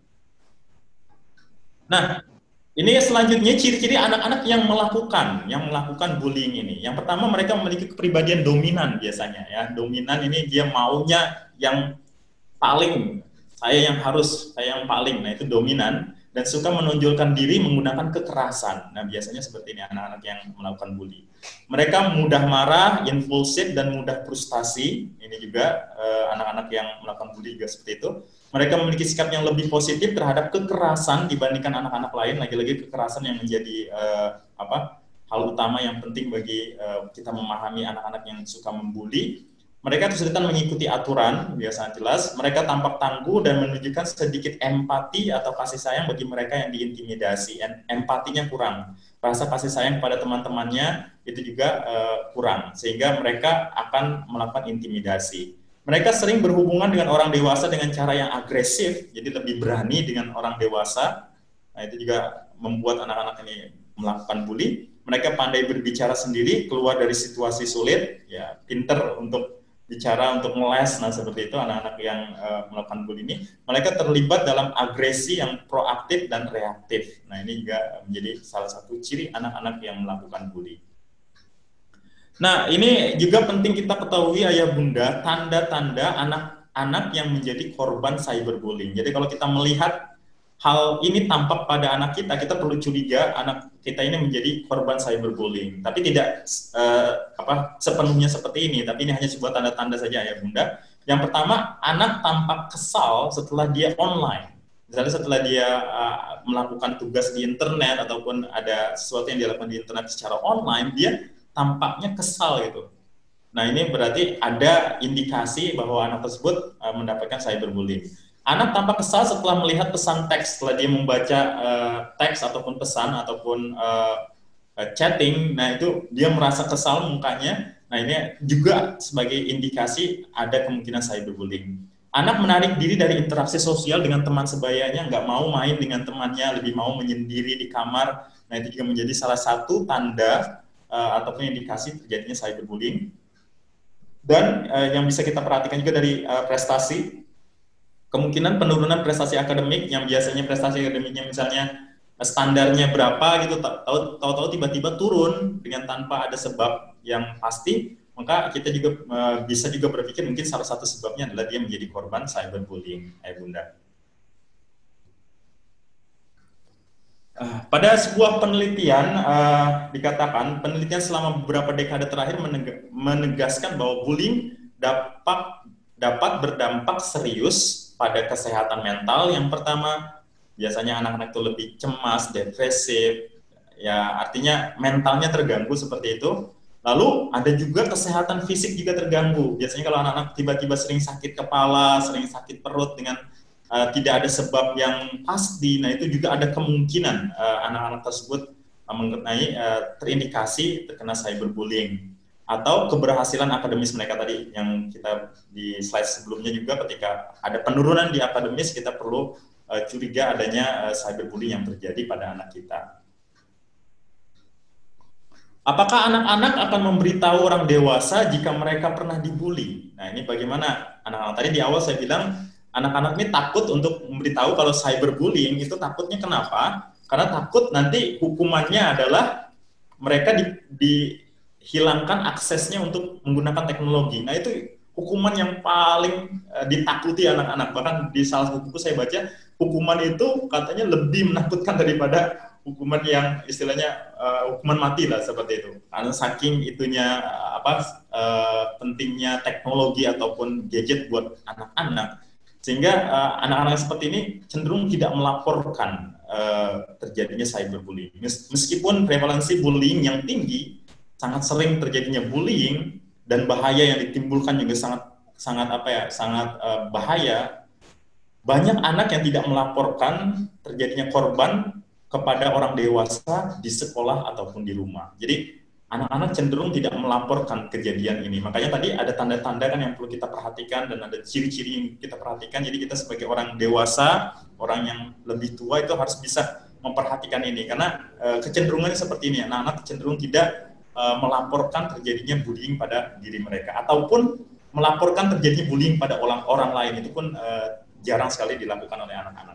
Nah, ini selanjutnya ciri-ciri anak-anak yang melakukan yang melakukan bullying ini. Yang pertama, mereka memiliki kepribadian dominan biasanya ya. Dominan ini dia maunya yang paling, saya yang harus, saya yang paling. Nah, itu dominan. Dan suka menonjolkan diri menggunakan kekerasan. Nah, biasanya seperti ini anak-anak yang melakukan bully. Mereka mudah marah, impulsif, dan mudah frustasi. Ini juga anak-anak uh, yang melakukan bully juga seperti itu. Mereka memiliki sikap yang lebih positif terhadap kekerasan dibandingkan anak-anak lain. Lagi-lagi kekerasan yang menjadi uh, apa hal utama yang penting bagi uh, kita memahami anak-anak yang suka membuli. Mereka kesulitan mengikuti aturan, biasanya jelas. Mereka tampak tangguh dan menunjukkan sedikit empati atau kasih sayang bagi mereka yang diintimidasi. Empatinya kurang. Rasa kasih sayang pada teman-temannya itu juga uh, kurang. Sehingga mereka akan melakukan intimidasi. Mereka sering berhubungan dengan orang dewasa dengan cara yang agresif, jadi lebih berani dengan orang dewasa. Nah, itu juga membuat anak-anak ini melakukan bully. Mereka pandai berbicara sendiri, keluar dari situasi sulit, ya pinter untuk bicara, untuk ngeles. Nah, seperti itu anak-anak yang uh, melakukan bully ini. Mereka terlibat dalam agresi yang proaktif dan reaktif. Nah, ini juga menjadi salah satu ciri anak-anak yang melakukan bully. Nah, ini juga penting kita ketahui ayah bunda, tanda-tanda anak-anak yang menjadi korban cyberbullying. Jadi kalau kita melihat hal ini tampak pada anak kita, kita perlu curiga anak kita ini menjadi korban cyberbullying. Tapi tidak uh, apa sepenuhnya seperti ini, tapi ini hanya sebuah tanda-tanda saja ayah bunda. Yang pertama, anak tampak kesal setelah dia online. Misalnya setelah dia uh, melakukan tugas di internet ataupun ada sesuatu yang dilakukan di internet secara online, dia tampaknya kesal gitu. Nah, ini berarti ada indikasi bahwa anak tersebut uh, mendapatkan cyberbullying. Anak tampak kesal setelah melihat pesan teks, setelah dia membaca uh, teks ataupun pesan ataupun uh, uh, chatting. Nah, itu dia merasa kesal mukanya. Nah, ini juga sebagai indikasi ada kemungkinan cyberbullying. Anak menarik diri dari interaksi sosial dengan teman sebayanya, nggak mau main dengan temannya, lebih mau menyendiri di kamar. Nah, itu juga menjadi salah satu tanda Uh, ataupun indikasi terjadinya cyberbullying. Dan uh, yang bisa kita perhatikan juga dari uh, prestasi, kemungkinan penurunan prestasi akademik yang biasanya prestasi akademiknya misalnya standarnya berapa gitu, tahu-tahu tiba-tiba turun dengan tanpa ada sebab yang pasti, maka kita juga uh, bisa juga berpikir mungkin salah satu sebabnya adalah dia menjadi korban cyberbullying, ayah bunda. Pada sebuah penelitian uh, dikatakan penelitian selama beberapa dekade terakhir menegaskan bahwa bullying dapat dapat berdampak serius pada kesehatan mental. Yang pertama, biasanya anak-anak itu lebih cemas, depresif, ya artinya mentalnya terganggu seperti itu. Lalu ada juga kesehatan fisik juga terganggu. Biasanya kalau anak-anak tiba-tiba sering sakit kepala, sering sakit perut dengan Uh, tidak ada sebab yang pasti, nah itu juga ada kemungkinan anak-anak uh, tersebut uh, mengenai uh, terindikasi terkena cyberbullying atau keberhasilan akademis mereka tadi yang kita di slide sebelumnya juga ketika ada penurunan di akademis kita perlu uh, curiga adanya uh, cyberbullying yang terjadi pada anak kita. Apakah anak-anak akan memberitahu orang dewasa jika mereka pernah dibully? Nah, ini bagaimana anak-anak tadi di awal saya bilang anak-anak ini takut untuk memberitahu kalau cyberbullying itu takutnya kenapa? Karena takut nanti hukumannya adalah mereka di, dihilangkan aksesnya untuk menggunakan teknologi. Nah itu hukuman yang paling uh, ditakuti anak-anak. Bahkan di salah satu buku saya baca, hukuman itu katanya lebih menakutkan daripada hukuman yang istilahnya uh, hukuman mati lah seperti itu. Karena saking itunya uh, apa uh, pentingnya teknologi ataupun gadget buat anak-anak. Sehingga uh, anak-anak seperti ini cenderung tidak melaporkan uh, terjadinya cyberbullying. Meskipun prevalensi bullying yang tinggi, sangat sering terjadinya bullying dan bahaya yang ditimbulkan juga sangat sangat apa ya, sangat uh, bahaya. Banyak anak yang tidak melaporkan terjadinya korban kepada orang dewasa di sekolah ataupun di rumah. Jadi anak-anak cenderung tidak melaporkan kejadian ini. Makanya tadi ada tanda-tanda kan yang perlu kita perhatikan dan ada ciri-ciri yang kita perhatikan. Jadi kita sebagai orang dewasa, orang yang lebih tua itu harus bisa memperhatikan ini. Karena e, kecenderungannya seperti ini, anak-anak cenderung tidak e, melaporkan terjadinya bullying pada diri mereka. Ataupun melaporkan terjadinya bullying pada orang, orang lain. Itu pun e, jarang sekali dilakukan oleh anak-anak.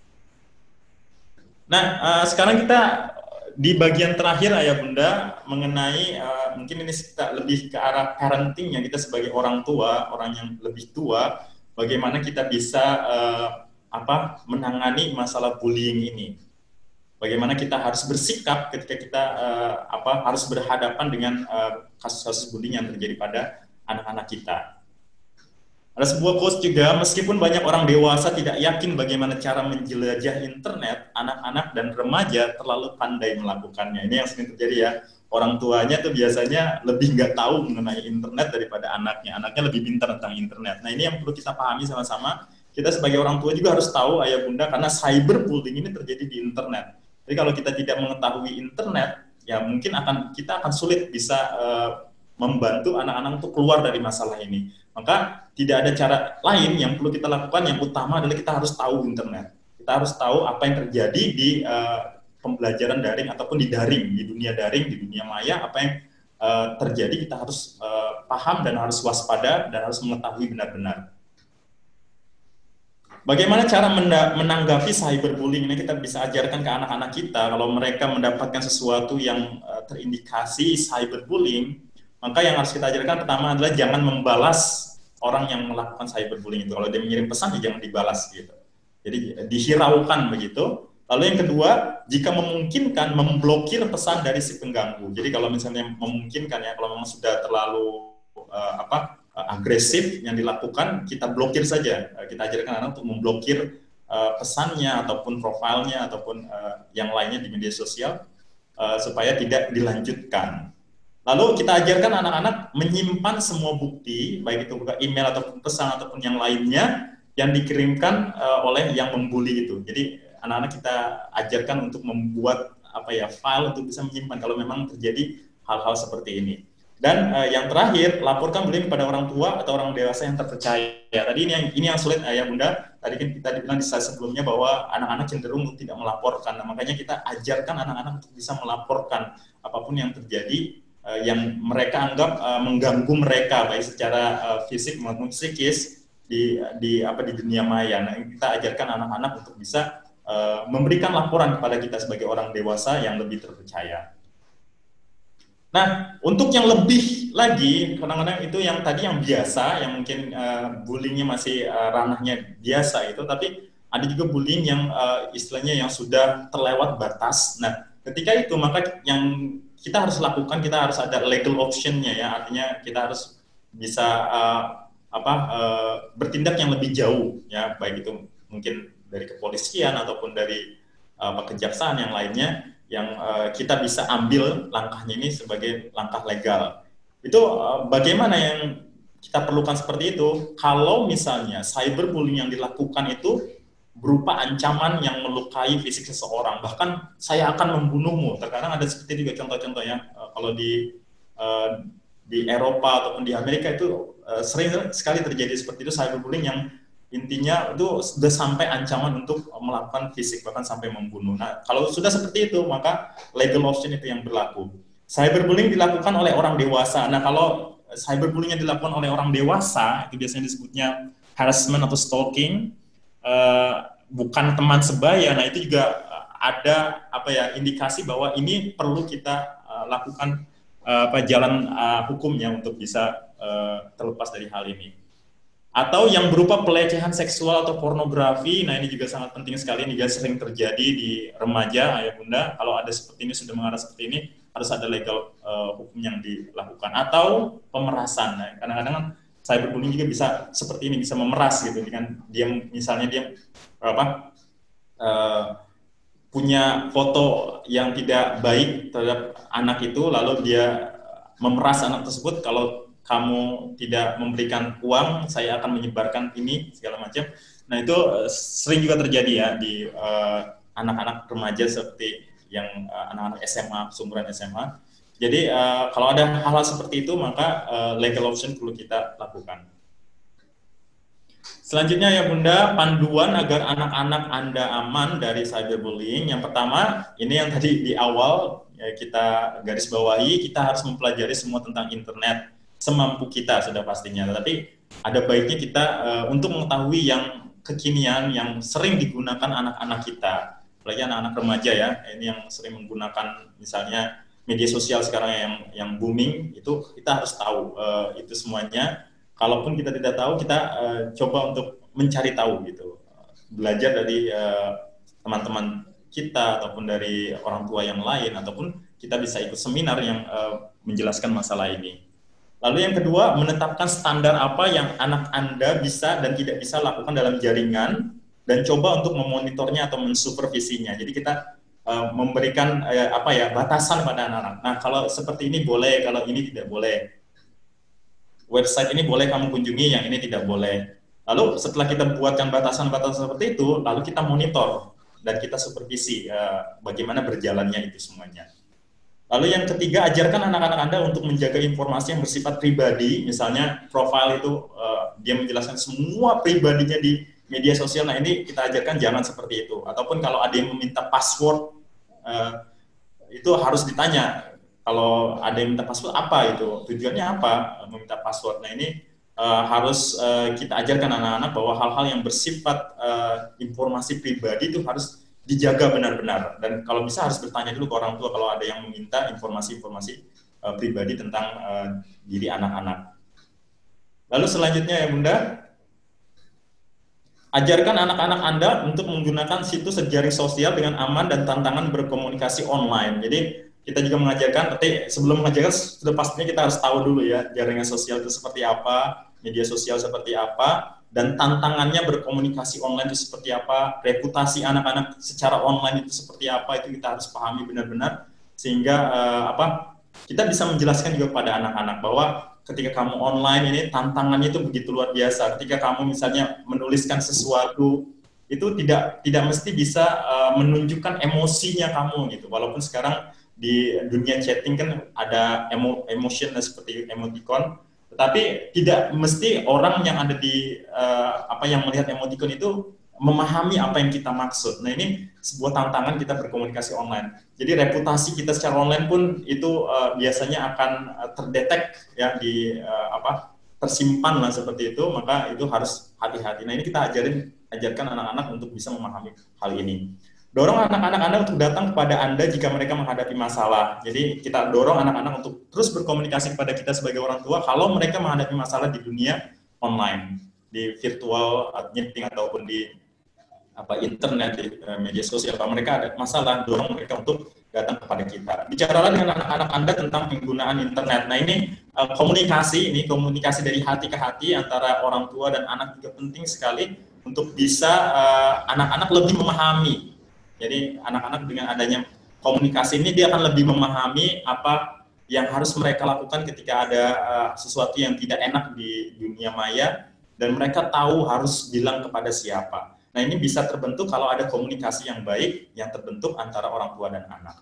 Nah, e, sekarang kita di bagian terakhir ayah bunda mengenai uh, mungkin ini kita lebih ke arah parenting yang kita sebagai orang tua, orang yang lebih tua, bagaimana kita bisa uh, apa menangani masalah bullying ini. Bagaimana kita harus bersikap ketika kita uh, apa harus berhadapan dengan kasus-kasus uh, bullying yang terjadi pada anak-anak kita. Ada sebuah quote juga, meskipun banyak orang dewasa tidak yakin bagaimana cara menjelajah internet, anak-anak dan remaja terlalu pandai melakukannya. Ini yang sering terjadi ya, orang tuanya tuh biasanya lebih nggak tahu mengenai internet daripada anaknya. Anaknya lebih pintar tentang internet. Nah ini yang perlu kita pahami sama-sama. Kita sebagai orang tua juga harus tahu ayah bunda, karena cyberbullying ini terjadi di internet. Jadi kalau kita tidak mengetahui internet, ya mungkin akan kita akan sulit bisa uh, membantu anak-anak untuk keluar dari masalah ini. Maka tidak ada cara lain yang perlu kita lakukan. Yang utama adalah kita harus tahu internet. Kita harus tahu apa yang terjadi di uh, pembelajaran daring ataupun di daring, di dunia daring, di dunia maya, apa yang uh, terjadi kita harus uh, paham dan harus waspada dan harus mengetahui benar-benar. Bagaimana cara menanggapi cyberbullying ini kita bisa ajarkan ke anak-anak kita. Kalau mereka mendapatkan sesuatu yang uh, terindikasi cyberbullying, maka yang harus kita ajarkan pertama adalah jangan membalas orang yang melakukan cyberbullying itu. Kalau dia mengirim pesan, ya jangan dibalas gitu. Jadi dihiraukan begitu. Lalu yang kedua, jika memungkinkan memblokir pesan dari si pengganggu. Jadi kalau misalnya memungkinkan ya, kalau memang sudah terlalu uh, apa agresif yang dilakukan, kita blokir saja. Kita ajarkan anak untuk memblokir uh, pesannya ataupun profilnya ataupun uh, yang lainnya di media sosial uh, supaya tidak dilanjutkan. Lalu kita ajarkan anak-anak menyimpan semua bukti, baik itu email ataupun pesan ataupun yang lainnya yang dikirimkan uh, oleh yang membuli itu. Jadi anak-anak kita ajarkan untuk membuat apa ya file untuk bisa menyimpan kalau memang terjadi hal-hal seperti ini. Dan uh, yang terakhir, laporkan bullying kepada orang tua atau orang dewasa yang terpercaya. Tadi ini yang ini yang sulit ayah bunda. Tadi kan kita dibilang di slide sebelumnya bahwa anak-anak cenderung untuk tidak melaporkan. Nah, makanya kita ajarkan anak-anak untuk bisa melaporkan apapun yang terjadi uh, yang mereka anggap uh, mengganggu mereka baik secara uh, fisik maupun psikis di di apa di dunia maya. Nah, kita ajarkan anak-anak untuk bisa uh, memberikan laporan kepada kita sebagai orang dewasa yang lebih terpercaya. Nah, untuk yang lebih lagi, kadang-kadang itu yang tadi yang biasa, yang mungkin uh, bullyingnya masih uh, ranahnya biasa itu, tapi ada juga bullying yang uh, istilahnya yang sudah terlewat batas. Nah, ketika itu maka yang kita harus lakukan, kita harus ada legal option-nya ya, artinya kita harus bisa uh, apa uh, bertindak yang lebih jauh ya, baik itu mungkin dari kepolisian ataupun dari uh, kejaksaan yang lainnya, yang uh, kita bisa ambil langkahnya ini sebagai langkah legal. Itu uh, bagaimana yang kita perlukan seperti itu? Kalau misalnya cyberbullying yang dilakukan itu berupa ancaman yang melukai fisik seseorang, bahkan saya akan membunuhmu. Terkadang ada seperti juga contoh-contohnya, uh, kalau di uh, di Eropa ataupun di Amerika itu uh, sering sekali terjadi seperti itu cyberbullying yang intinya itu sudah sampai ancaman untuk melakukan fisik, bahkan sampai membunuh. Nah, kalau sudah seperti itu, maka legal option itu yang berlaku. Cyberbullying dilakukan oleh orang dewasa. Nah, kalau cyberbullying yang dilakukan oleh orang dewasa, itu biasanya disebutnya harassment atau stalking, uh, bukan teman sebaya. Nah, itu juga ada apa ya indikasi bahwa ini perlu kita uh, lakukan uh, apa jalan uh, hukumnya untuk bisa uh, terlepas dari hal ini. Atau yang berupa pelecehan seksual atau pornografi. Nah, ini juga sangat penting sekali, ini juga sering terjadi di remaja, ayah bunda. Kalau ada seperti ini, sudah mengarah seperti ini, harus ada legal uh, hukum yang dilakukan. Atau pemerasan. Nah, kadang-kadang kan cyberbullying juga bisa seperti ini, bisa memeras gitu kan. Dia misalnya dia apa uh, punya foto yang tidak baik terhadap anak itu, lalu dia memeras anak tersebut, kalau kamu tidak memberikan uang, saya akan menyebarkan ini, segala macam. Nah, itu sering juga terjadi ya di uh, anak-anak remaja seperti yang uh, anak-anak S M A, seumuran S M A. Jadi, uh, kalau ada hal-hal seperti itu, maka uh, legal option perlu kita lakukan. Selanjutnya ya Bunda, panduan agar anak-anak Anda aman dari cyberbullying. Yang pertama, ini yang tadi di awal ya, kita garis bawahi, kita harus mempelajari semua tentang internet semampu kita sudah pastinya, tapi ada baiknya kita uh, untuk mengetahui yang kekinian yang sering digunakan anak-anak kita, apalagi anak-anak remaja ya, ini yang sering menggunakan misalnya media sosial sekarang yang yang booming, itu kita harus tahu uh, itu semuanya. Kalaupun kita tidak tahu, kita uh, coba untuk mencari tahu gitu, belajar dari uh, teman-teman kita ataupun dari orang tua yang lain, ataupun kita bisa ikut seminar yang uh, menjelaskan masalah ini. Lalu yang kedua, menetapkan standar apa yang anak Anda bisa dan tidak bisa lakukan dalam jaringan, dan coba untuk memonitornya atau mensupervisinya. Jadi kita uh, memberikan uh, apa ya batasan pada anak-anak. Nah, kalau seperti ini boleh, kalau ini tidak boleh. Website ini boleh kamu kunjungi, yang ini tidak boleh. Lalu setelah kita buatkan batasan-batasan seperti itu, lalu kita monitor dan kita supervisi uh, bagaimana berjalannya itu semuanya. Lalu yang ketiga, ajarkan anak-anak Anda untuk menjaga informasi yang bersifat pribadi, misalnya profil itu uh, dia menjelaskan semua pribadinya di media sosial. Nah, ini kita ajarkan jangan seperti itu. Ataupun kalau ada yang meminta password, uh, itu harus ditanya. Kalau ada yang minta password apa itu, tujuannya apa meminta password. Nah, ini uh, harus uh, kita ajarkan anak-anak bahwa hal-hal yang bersifat uh, informasi pribadi itu harus dijaga benar-benar, dan kalau bisa harus bertanya dulu ke orang tua kalau ada yang meminta informasi-informasi uh, pribadi tentang uh, diri anak-anak. Lalu selanjutnya ya Bunda, ajarkan anak-anak Anda untuk menggunakan situs jejaring sosial dengan aman dan tantangan berkomunikasi online. Jadi kita juga mengajarkan, tapi sebelum mengajarkan sudah pastinya kita harus tahu dulu ya jaringan sosial itu seperti apa, media sosial seperti apa, dan tantangannya berkomunikasi online itu seperti apa, reputasi anak-anak secara online itu seperti apa, itu kita harus pahami benar-benar, sehingga uh, apa kita bisa menjelaskan juga pada anak-anak bahwa ketika kamu online ini tantangannya itu begitu luar biasa. Ketika kamu misalnya menuliskan sesuatu, itu tidak tidak mesti bisa uh, menunjukkan emosinya kamu gitu, walaupun sekarang di dunia chatting kan ada emo, emotion seperti emoticon, tetapi tidak mesti orang yang ada di uh, apa yang melihat emoticon itu memahami apa yang kita maksud. Nah, ini sebuah tantangan kita berkomunikasi online. Jadi reputasi kita secara online pun itu uh, biasanya akan uh, terdetek ya di uh, apa tersimpan lah seperti itu, maka itu harus hati-hati. Nah, ini kita ajarin ajarkan anak-anak untuk bisa memahami hal ini. Dorong anak-anak Anda untuk datang kepada Anda jika mereka menghadapi masalah. Jadi kita dorong anak-anak untuk terus berkomunikasi kepada kita sebagai orang tua kalau mereka menghadapi masalah di dunia online, di virtual meeting ataupun di apa internet, di uh, media sosial. Kalau mereka ada masalah, dorong mereka untuk datang kepada kita. Bicaralah dengan anak-anak Anda tentang penggunaan internet. Nah, ini uh, komunikasi, ini komunikasi dari hati ke hati antara orang tua dan anak juga penting sekali untuk bisa uh, anak-anak lebih memahami. Jadi anak-anak dengan adanya komunikasi ini dia akan lebih memahami apa yang harus mereka lakukan ketika ada uh, sesuatu yang tidak enak di dunia maya, dan mereka tahu harus bilang kepada siapa. Nah, ini bisa terbentuk kalau ada komunikasi yang baik yang terbentuk antara orang tua dan anak.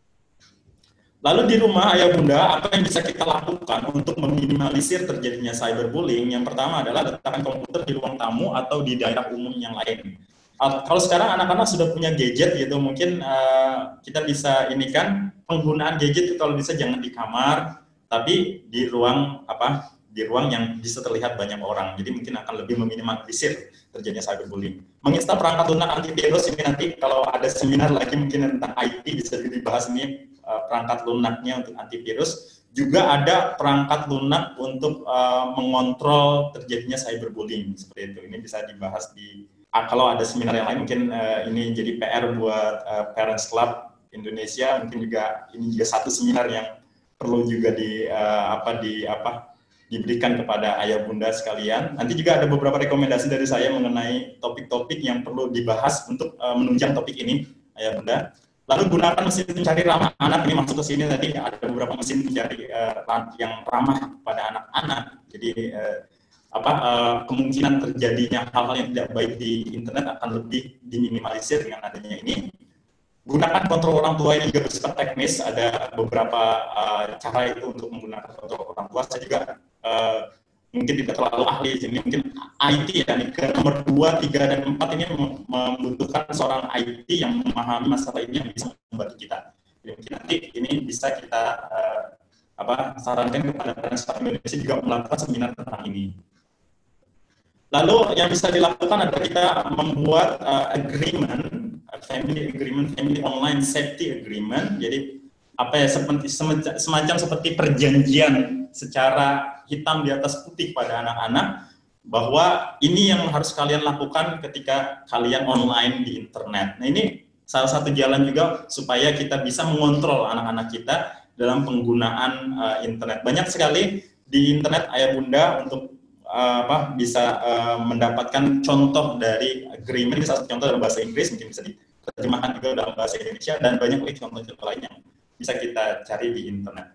Lalu di rumah ayah bunda, apa yang bisa kita lakukan untuk meminimalisir terjadinya cyberbullying? Yang pertama adalah letakkan komputer di ruang tamu atau di daerah umum yang lain. Kalau sekarang anak-anak sudah punya gadget gitu, mungkin uh, kita bisa ini kan penggunaan gadget itu kalau bisa jangan di kamar, tapi di ruang apa? Di ruang yang bisa terlihat banyak orang. Jadi mungkin akan lebih meminimalisir terjadinya cyberbullying. Menginstal perangkat lunak antivirus ini nanti kalau ada seminar lagi mungkin tentang I T bisa dibahas ini uh, perangkat lunaknya untuk antivirus. Juga ada perangkat lunak untuk uh, mengontrol terjadinya cyberbullying seperti itu. Ini bisa dibahas di Ah, kalau ada seminar yang lain mungkin uh, ini jadi P R buat uh, Parents Club Indonesia, mungkin juga ini juga satu seminar yang perlu juga di uh, apa di apa diberikan kepada ayah bunda sekalian. Nanti juga ada beberapa rekomendasi dari saya mengenai topik-topik yang perlu dibahas untuk uh, menunjang topik ini ayah bunda. Lalu gunakan mesin pencari ramah anak, ini masuk ke sini tadi ada beberapa mesin pencari uh, yang ramah pada anak-anak. Jadi uh, apa uh, kemungkinan terjadinya hal-hal yang tidak baik di internet akan lebih diminimalisir dengan adanya ini. Gunakan kontrol orang tua ini juga bersifat teknis, ada beberapa uh, cara itu untuk menggunakan kontrol orang tua. Saya juga uh, mungkin tidak terlalu ahli, jadi mungkin I T ya, ini ke nomor dua, tiga, dan empat ini membutuhkan seorang I T yang memahami masalah ini yang bisa membantu kita. Jadi mungkin nanti ini bisa kita uh, apa sarankan kepada Parents Club Indonesia juga melakukan seminar tentang ini. Lalu yang bisa dilakukan adalah kita membuat uh, agreement, family agreement, family online safety agreement. Jadi apa ya seperti semacam, semacam seperti perjanjian secara hitam di atas putih pada anak-anak bahwa ini yang harus kalian lakukan ketika kalian online di internet. Nah, ini salah satu jalan juga supaya kita bisa mengontrol anak-anak kita dalam penggunaan uh, internet. Banyak sekali di internet ayah bunda untuk Uh, apa bisa uh, mendapatkan contoh dari agreement. Ini salah satu contoh dalam bahasa Inggris, mungkin bisa terjemahan juga dalam bahasa Indonesia, dan banyak lagi contoh-contoh lain yang bisa kita cari di internet.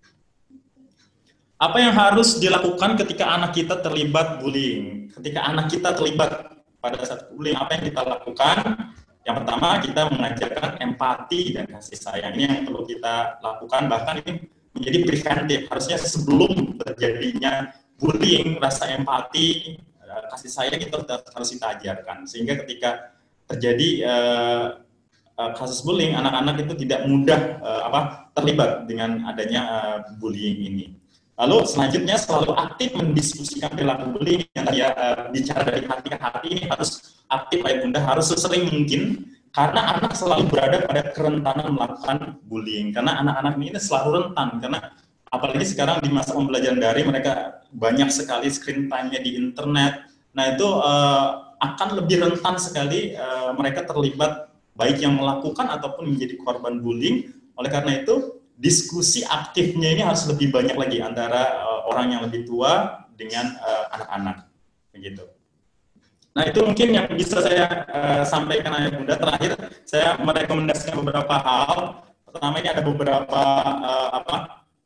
Apa yang harus dilakukan ketika anak kita terlibat bullying? Ketika anak kita terlibat pada saat bullying, apa yang kita lakukan? Yang pertama, kita mengajarkan empati dan kasih sayang. Ini yang perlu kita lakukan, bahkan ini menjadi preventif. Harusnya sebelum terjadinya bullying, rasa empati, kasih sayang itu harus kita ajarkan. Sehingga ketika terjadi uh, uh, kasus bullying, anak-anak itu tidak mudah uh, apa terlibat dengan adanya uh, bullying ini. Lalu selanjutnya selalu aktif mendiskusikan perilaku bullying yang tadi uh, bicara dari hati ke hati, ini harus aktif ayah bunda, harus sesering mungkin, karena anak selalu berada pada kerentanan melakukan bullying. Karena anak-anak ini selalu rentan, karena apalagi sekarang di masa pembelajaran daring mereka banyak sekali screen time-nya di internet. Nah itu uh, akan lebih rentan sekali uh, mereka terlibat baik yang melakukan ataupun menjadi korban bullying. Oleh karena itu diskusi aktifnya ini harus lebih banyak lagi antara uh, orang yang lebih tua dengan uh, anak-anak, begitu. Nah itu mungkin yang bisa saya uh, sampaikan ayah bunda. Terakhir saya merekomendasikan beberapa hal. Pertama, ini ada beberapa uh, apa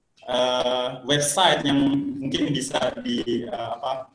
uh, website yang mungkin bisa di uh, apa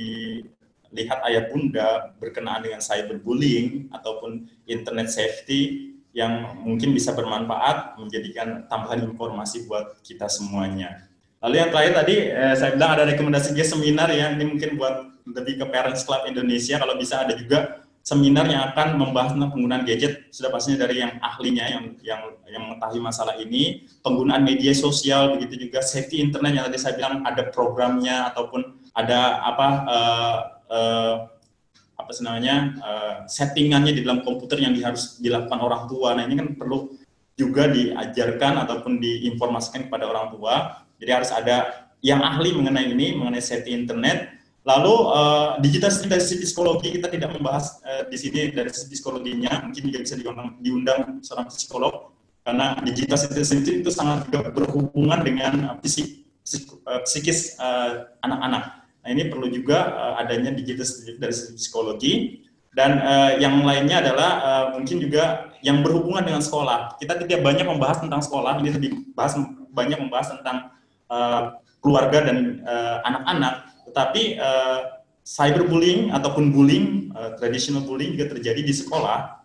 dilihat ayah bunda berkenaan dengan cyberbullying ataupun internet safety, yang mungkin bisa bermanfaat, menjadikan tambahan informasi buat kita semuanya. Lalu yang terakhir tadi eh, saya bilang ada rekomendasi dia seminar ya, ini mungkin buat lebih ke Parents Club Indonesia. Kalau bisa ada juga seminar yang akan membahas tentang penggunaan gadget, sudah pastinya dari yang ahlinya yang yang yang mengetahui masalah ini, penggunaan media sosial, begitu juga safety internet yang tadi saya bilang ada programnya ataupun ada apa uh, uh, apa namanya uh, settingannya di dalam komputer yang harus dilakukan orang tua. Nah ini kan perlu juga diajarkan ataupun diinformasikan kepada orang tua. Jadi harus ada yang ahli mengenai ini, mengenai safety internet. Lalu uh, digital dari sisi psikologi, kita tidak membahas uh, di sini dari sisi psikologinya, mungkin juga bisa diundang, diundang seorang psikolog, karena digital sensitivity itu sangat juga berhubungan dengan uh, psik, psik, uh, psikis uh, anak-anak. Nah ini perlu juga uh, adanya digital dari sisi psikologi, dan uh, yang lainnya adalah uh, mungkin juga yang berhubungan dengan sekolah. Kita tidak banyak membahas tentang sekolah, ini lebih bahas, banyak membahas tentang uh, keluarga dan uh, anak-anak, tetapi uh, cyberbullying ataupun bullying, uh, traditional bullying juga terjadi di sekolah.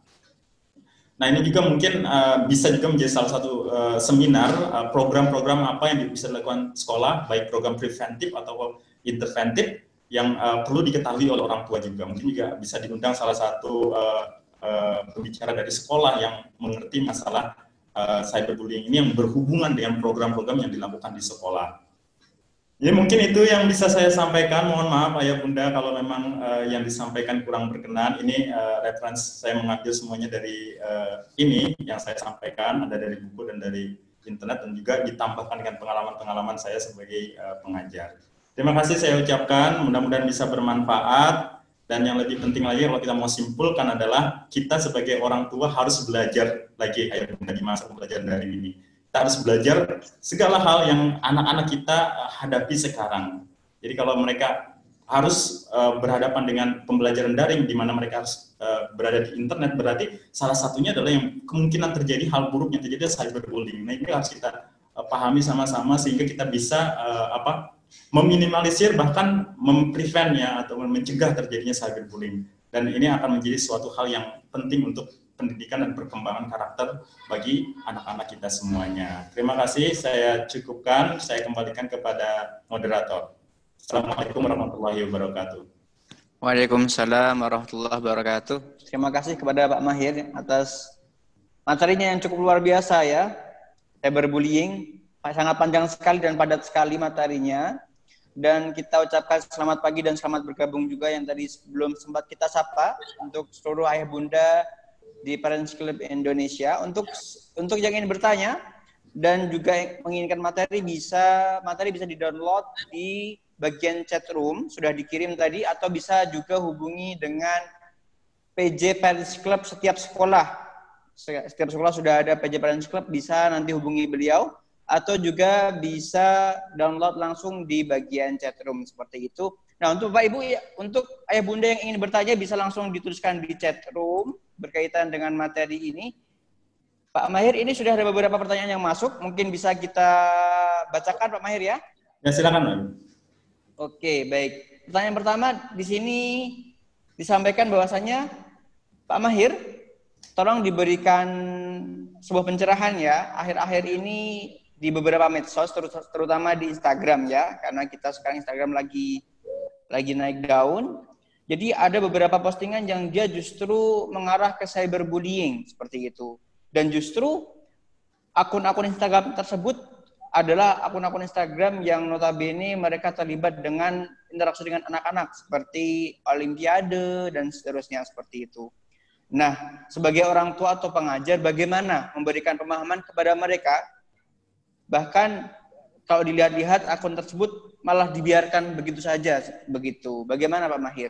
Nah ini juga mungkin uh, bisa juga menjadi salah satu uh, seminar, uh, program-program apa yang bisa dilakukan sekolah, baik program preventif atau interventif yang uh, perlu diketahui oleh orang tua juga. Mungkin juga bisa diundang salah satu uh, uh, pembicara dari sekolah yang mengerti masalah uh, cyberbullying ini yang berhubungan dengan program-program yang dilakukan di sekolah. Jadi mungkin itu yang bisa saya sampaikan. Mohon maaf ayah bunda kalau memang uh, yang disampaikan kurang berkenan. Ini uh, referensi saya mengambil semuanya dari uh, ini yang saya sampaikan, ada dari buku dan dari internet, dan juga ditambahkan dengan pengalaman-pengalaman saya sebagai uh, pengajar. Terima kasih saya ucapkan, mudah-mudahan bisa bermanfaat, dan yang lebih penting lagi kalau kita mau simpulkan adalah kita sebagai orang tua harus belajar lagi ayah bunda di masa pembelajaran daring ini. Kita harus belajar segala hal yang anak-anak kita hadapi sekarang. Jadi kalau mereka harus uh, berhadapan dengan pembelajaran daring di mana mereka harus uh, berada di internet, berarti salah satunya adalah yang kemungkinan terjadi hal buruk yang terjadi cyberbullying. Nah ini harus kita uh, pahami sama-sama sehingga kita bisa uh, apa meminimalisir bahkan mempreventnya atau mencegah terjadinya cyberbullying, dan ini akan menjadi suatu hal yang penting untuk pendidikan dan perkembangan karakter bagi anak-anak kita semuanya. Terima kasih, saya cukupkan, saya kembalikan kepada moderator. Assalamualaikum warahmatullahi wabarakatuh. Waalaikumsalam warahmatullahi wabarakatuh. Terima kasih kepada Pak Mahir atas materinya yang cukup luar biasa ya. Cyberbullying sangat panjang sekali dan padat sekali materinya, dan kita ucapkan selamat pagi dan selamat bergabung juga yang tadi sebelum sempat kita sapa untuk seluruh ayah bunda di Parents Club Indonesia. Untuk untuk yang ingin bertanya dan juga menginginkan materi, bisa materi bisa di-download di bagian chat room, sudah dikirim tadi, atau bisa juga hubungi dengan P J Parents Club setiap sekolah. Setiap sekolah sudah ada P J Parents Club, bisa nanti hubungi beliau, atau juga bisa download langsung di bagian chat room seperti itu. Nah, untuk Bapak Ibu, ya, untuk ayah bunda yang ingin bertanya bisa langsung dituliskan di chat room berkaitan dengan materi ini. Pak Mahir, ini sudah ada beberapa pertanyaan yang masuk, mungkin bisa kita bacakan Pak Mahir ya? Ya, silakan Pak. Oke, baik. Pertanyaan pertama di sini disampaikan bahwasanya Pak Mahir, tolong diberikan sebuah pencerahan ya, akhir-akhir ini di beberapa medsos, terutama di Instagram ya, karena kita sekarang Instagram lagi lagi naik daun. Jadi ada beberapa postingan yang dia justru mengarah ke cyberbullying seperti itu. Dan justru akun-akun Instagram tersebut adalah akun-akun Instagram yang notabene mereka terlibat dengan interaksi dengan anak-anak seperti olimpiade dan seterusnya seperti itu. Nah, sebagai orang tua atau pengajar, bagaimana memberikan pemahaman kepada mereka? Bahkan kalau dilihat-lihat akun tersebut malah dibiarkan begitu saja, begitu. Bagaimana Pak Mahir?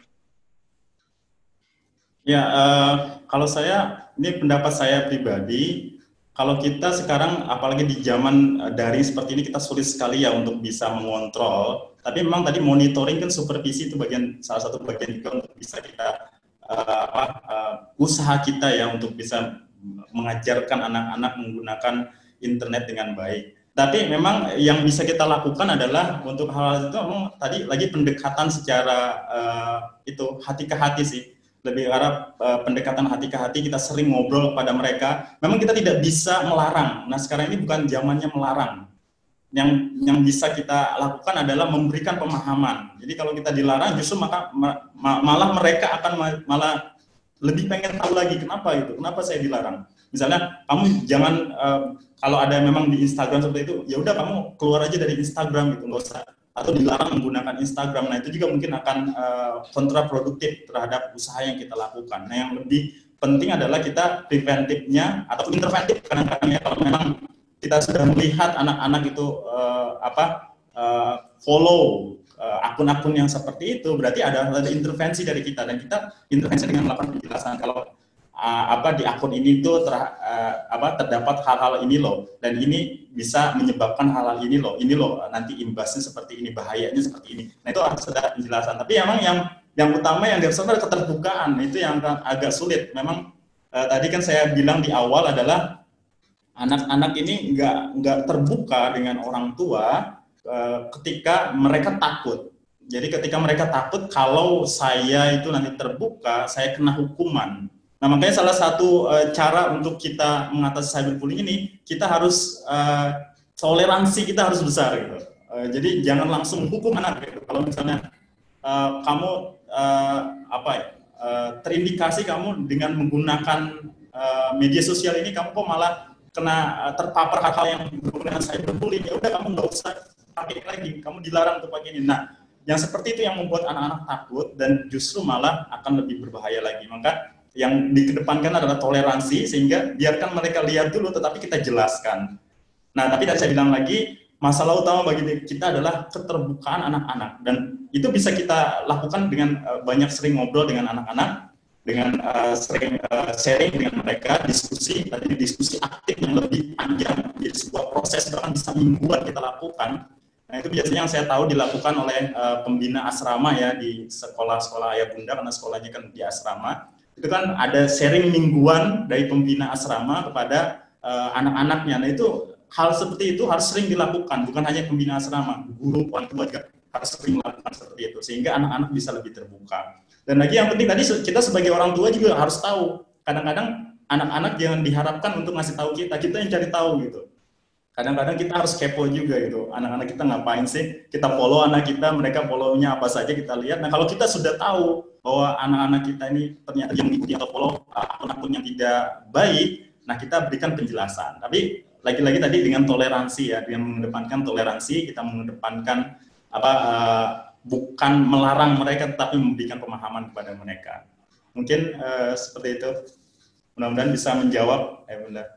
Ya, uh, kalau saya, ini pendapat saya pribadi, kalau kita sekarang, apalagi di zaman daring seperti ini, kita sulit sekali ya untuk bisa mengontrol. Tapi memang tadi monitoring kan supervisi itu bagian salah satu bagian juga untuk bisa kita uh, apa uh, usaha kita ya untuk bisa mengajarkan anak-anak menggunakan internet dengan baik. Tapi memang yang bisa kita lakukan adalah untuk hal itu memang tadi lagi pendekatan secara uh, itu hati ke hati sih. Lebih arah uh, pendekatan hati ke hati, kita sering ngobrol kepada mereka. Memang kita tidak bisa melarang. Nah, sekarang ini bukan zamannya melarang. Yang yang bisa kita lakukan adalah memberikan pemahaman. Jadi kalau kita dilarang justru maka ma malah mereka akan malah lebih pengen tahu lagi kenapa itu. Kenapa saya dilarang? Misalnya kamu jangan uh, kalau ada memang di Instagram seperti itu, ya udah kamu keluar aja dari Instagram gitu, nggak usah, atau dilarang menggunakan Instagram. Nah itu juga mungkin akan uh, kontraproduktif terhadap usaha yang kita lakukan. Nah yang lebih penting adalah kita preventifnya atau interventif kadang-kadang ya, kalau memang kita sudah melihat anak-anak itu uh, apa uh, follow akun-akun uh, yang seperti itu, berarti ada, ada intervensi dari kita, dan kita intervensi dengan melakukan penjelasan kalau Uh, apa di akun ini tuh ter, uh, apa terdapat hal-hal ini loh, dan ini bisa menyebabkan hal-hal ini loh, ini loh nanti imbasnya seperti ini, bahayanya seperti ini. Nah itu harus ada penjelasan. Tapi memang yang yang utama yang harus ada keterbukaan, itu yang agak sulit. Memang uh, tadi kan saya bilang di awal adalah anak-anak ini nggak nggak terbuka dengan orang tua uh, ketika mereka takut. Jadi ketika mereka takut kalau saya itu nanti terbuka, saya kena hukuman. Nah, makanya salah satu uh, cara untuk kita mengatasi cyberbullying ini, kita harus uh, toleransi kita harus besar gitu. Uh, jadi jangan langsung hukum anak gitu. Kalau misalnya uh, kamu uh, apa ya, uh, terindikasi kamu dengan menggunakan uh, media sosial ini, kamu kok malah kena uh, terpapar hal-hal yang berhubungan dengan cyberbullying, ya udah kamu nggak usah pakai lagi, kamu dilarang untuk pakai ini. Nah, yang seperti itu yang membuat anak-anak takut dan justru malah akan lebih berbahaya lagi. Maka yang dikedepankan adalah toleransi, sehingga biarkan mereka lihat dulu, tetapi kita jelaskan. Nah, tapi tadi saya bilang lagi, masalah utama bagi kita adalah keterbukaan anak-anak, dan itu bisa kita lakukan dengan uh, banyak sering ngobrol dengan anak-anak, dengan uh, sering uh, sharing dengan mereka, diskusi, tadi diskusi aktif yang lebih panjang, jadi sebuah proses bahkan bisa mingguan kita lakukan. Nah, itu biasanya yang saya tahu dilakukan oleh uh, pembina asrama ya di sekolah-sekolah ayah bunda, karena sekolahnya kan di asrama. Itu kan ada sharing mingguan dari pembina asrama kepada uh, anak-anaknya. Nah itu hal seperti itu harus sering dilakukan, bukan hanya pembina asrama, guru, orang tua juga harus sering melakukan seperti itu, sehingga anak-anak bisa lebih terbuka. Dan lagi yang penting tadi, kita sebagai orang tua juga harus tahu, kadang-kadang anak-anak jangan diharapkan untuk ngasih tahu kita, kita yang cari tahu gitu. Kadang-kadang kita harus kepo juga gitu, anak-anak kita ngapain sih, kita follow anak kita, mereka follow-nya apa saja kita lihat. Nah kalau kita sudah tahu bahwa anak-anak kita ini ternyata yang mengikuti atau follow akun-akun yang tidak baik, nah kita berikan penjelasan. Tapi lagi-lagi tadi dengan toleransi ya, dengan mengedepankan toleransi, kita mengedepankan apa uh, bukan melarang mereka, tetapi memberikan pemahaman kepada mereka. Mungkin uh, seperti itu. Mudah-mudahan bisa menjawab, ya Bunda.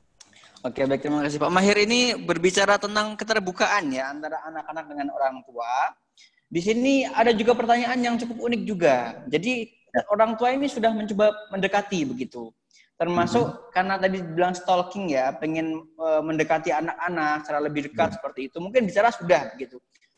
Oke, baik, terima kasih Pak Mahir. Ini berbicara tentang keterbukaan ya antara anak-anak dengan orang tua. Di sini ada juga pertanyaan yang cukup unik juga. Jadi orang tua ini sudah mencoba mendekati begitu. Termasuk mm-hmm. karena tadi bilang stalking ya, pengen uh, mendekati anak-anak secara lebih dekat mm-hmm. seperti itu. Mungkin bicara sudah begitu.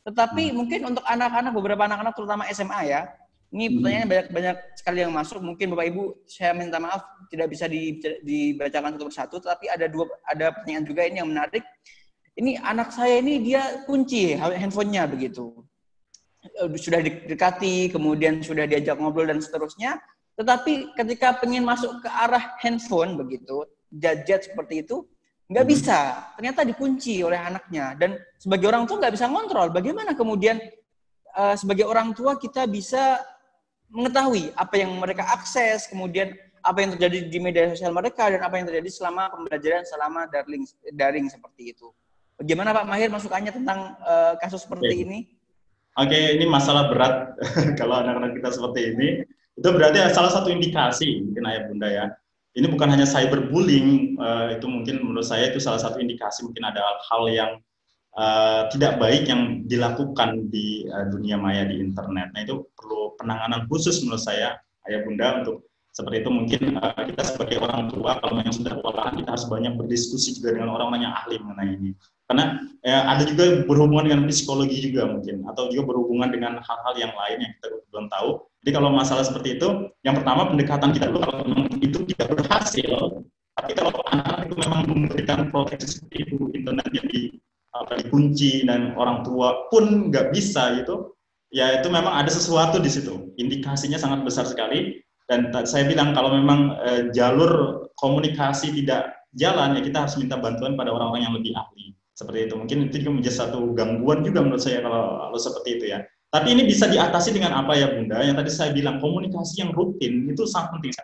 Tetapi hmm. mungkin untuk anak-anak, beberapa anak-anak terutama S M A ya, ini pertanyaannya banyak banyak sekali yang masuk. Mungkin Bapak Ibu saya minta maaf tidak bisa di, dibacakan satu persatu, tapi ada dua ada pertanyaan juga ini yang menarik. Ini anak saya ini dia kunci handphonenya begitu. Sudah didekati, kemudian sudah diajak ngobrol dan seterusnya. Tetapi ketika pengen masuk ke arah handphone begitu, gadget seperti itu, nggak bisa. Ternyata dikunci oleh anaknya. Dan sebagai orang tua nggak bisa ngontrol. Bagaimana kemudian uh, sebagai orang tua kita bisa mengetahui apa yang mereka akses, kemudian apa yang terjadi di media sosial mereka, dan apa yang terjadi selama pembelajaran selama daring, daring seperti itu. Bagaimana Pak Mahir masukannya tentang uh, kasus seperti Oke. ini? Oke, ini masalah berat kalau anak-anak kita seperti ini. Itu berarti salah satu indikasi mungkin ayah bunda ya. Ini bukan hanya cyberbullying, uh, itu mungkin menurut saya itu salah satu indikasi mungkin ada hal yang uh, tidak baik yang dilakukan di uh, dunia maya di internet. Nah itu perlu penanganan khusus menurut saya ayah bunda untuk seperti itu. Mungkin uh, kita sebagai orang tua kalau yang sudah kewalahan kita harus banyak berdiskusi juga dengan orang-orang yang ahli mengenai ini. Karena ya, ada juga berhubungan dengan psikologi juga mungkin, atau juga berhubungan dengan hal-hal yang lain yang kita belum tahu. Jadi kalau masalah seperti itu, yang pertama pendekatan kita dulu kalau memang itu tidak berhasil, tapi kalau anak-anak itu memang memberikan proteksi seperti itu, internet yang di, apa, dikunci dan orang tua pun nggak bisa gitu, ya itu memang ada sesuatu di situ. Indikasinya sangat besar sekali. Dan saya bilang kalau memang eh, jalur komunikasi tidak jalan, ya kita harus minta bantuan pada orang-orang yang lebih ahli. Seperti itu. Mungkin itu juga menjadi satu gangguan juga menurut saya kalau, kalau seperti itu ya. Tapi ini bisa diatasi dengan apa ya Bunda? Yang tadi saya bilang komunikasi yang rutin itu sangat penting.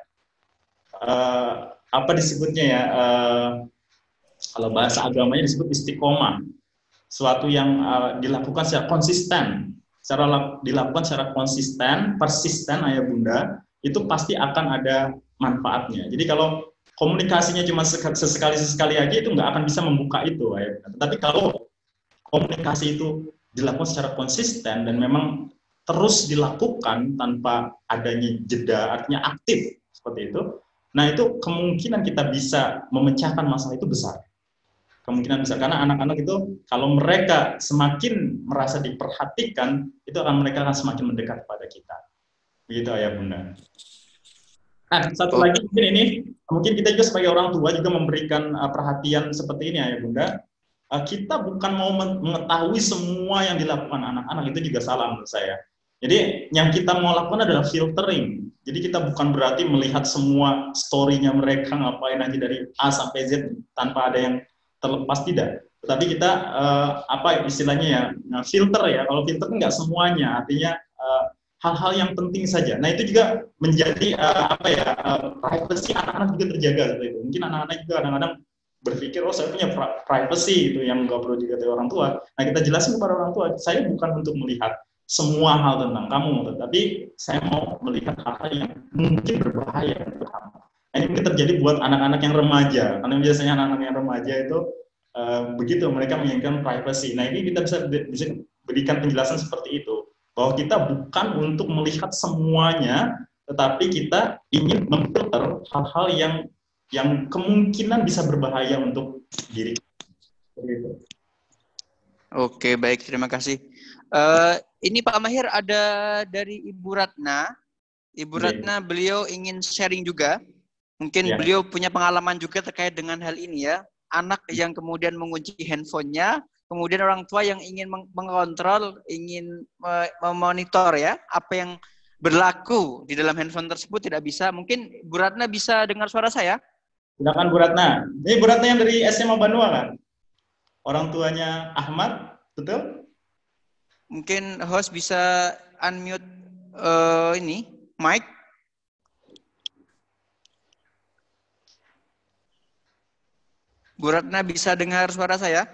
Uh, apa disebutnya ya? Uh, kalau bahasa agamanya disebut istiqomah. Suatu yang uh, dilakukan secara konsisten. Secara dilakukan secara konsisten, persisten ayah Bunda, itu pasti akan ada manfaatnya. Jadi kalau komunikasinya cuma sesekali-sesekali aja itu nggak akan bisa membuka itu. Ya. Tapi kalau komunikasi itu dilakukan secara konsisten dan memang terus dilakukan tanpa adanya jeda, artinya aktif seperti itu, nah itu kemungkinan kita bisa memecahkan masalah itu besar. Kemungkinan besar, karena anak-anak itu kalau mereka semakin merasa diperhatikan, itu akan mereka akan semakin mendekat kepada kita. Begitu ya Bunda. Nah, satu lagi mungkin ini, mungkin kita juga sebagai orang tua juga memberikan uh, perhatian seperti ini ya Bunda. Uh, kita bukan mau mengetahui semua yang dilakukan anak-anak, itu juga salah menurut saya. Jadi yang kita mau lakukan adalah filtering. Jadi kita bukan berarti melihat semua story-nya mereka ngapain aja dari A sampai Z tanpa ada yang terlepas, tidak. Tetapi kita uh, apa istilahnya ya, nah, filter ya. Kalau filter nggak semuanya, artinya uh, hal-hal yang penting saja. Nah itu juga menjadi uh, apa ya uh, privacy anak-anak juga terjaga seperti itu. Mungkin anak-anak juga kadang-kadang berpikir oh saya punya privacy itu yang nggak perlu diketahui orang tua. Nah kita jelasin kepada orang tua, saya bukan untuk melihat semua hal tentang kamu, tetapi saya mau melihat hal-hal yang mungkin berbahaya untuk kamu. Nah, ini mungkin terjadi buat anak-anak yang remaja, karena biasanya anak-anak yang remaja itu uh, begitu mereka menginginkan privacy. Nah ini kita bisa bisa berikan penjelasan seperti itu. Bahwa kita bukan untuk melihat semuanya, tetapi kita ingin memfilter hal-hal yang yang kemungkinan bisa berbahaya untuk diri kita. Oke, baik, terima kasih. Uh, ini Pak Mahir ada dari Ibu Ratna. Ibu Oke. Ratna, beliau ingin sharing juga. Mungkin Ya. beliau punya pengalaman juga terkait dengan hal ini ya. Anak yang kemudian mengunci handphonenya, kemudian orang tua yang ingin meng mengontrol, ingin memonitor ya, apa yang berlaku di dalam handphone tersebut tidak bisa. Mungkin Bu Ratna bisa dengar suara saya? Silakan Bu Ratna. Ini Bu Ratna yang dari S M A Banua kan? Orang tuanya Ahmad, betul? Mungkin host bisa unmute uh, ini, mic. Bu Ratna bisa dengar suara saya?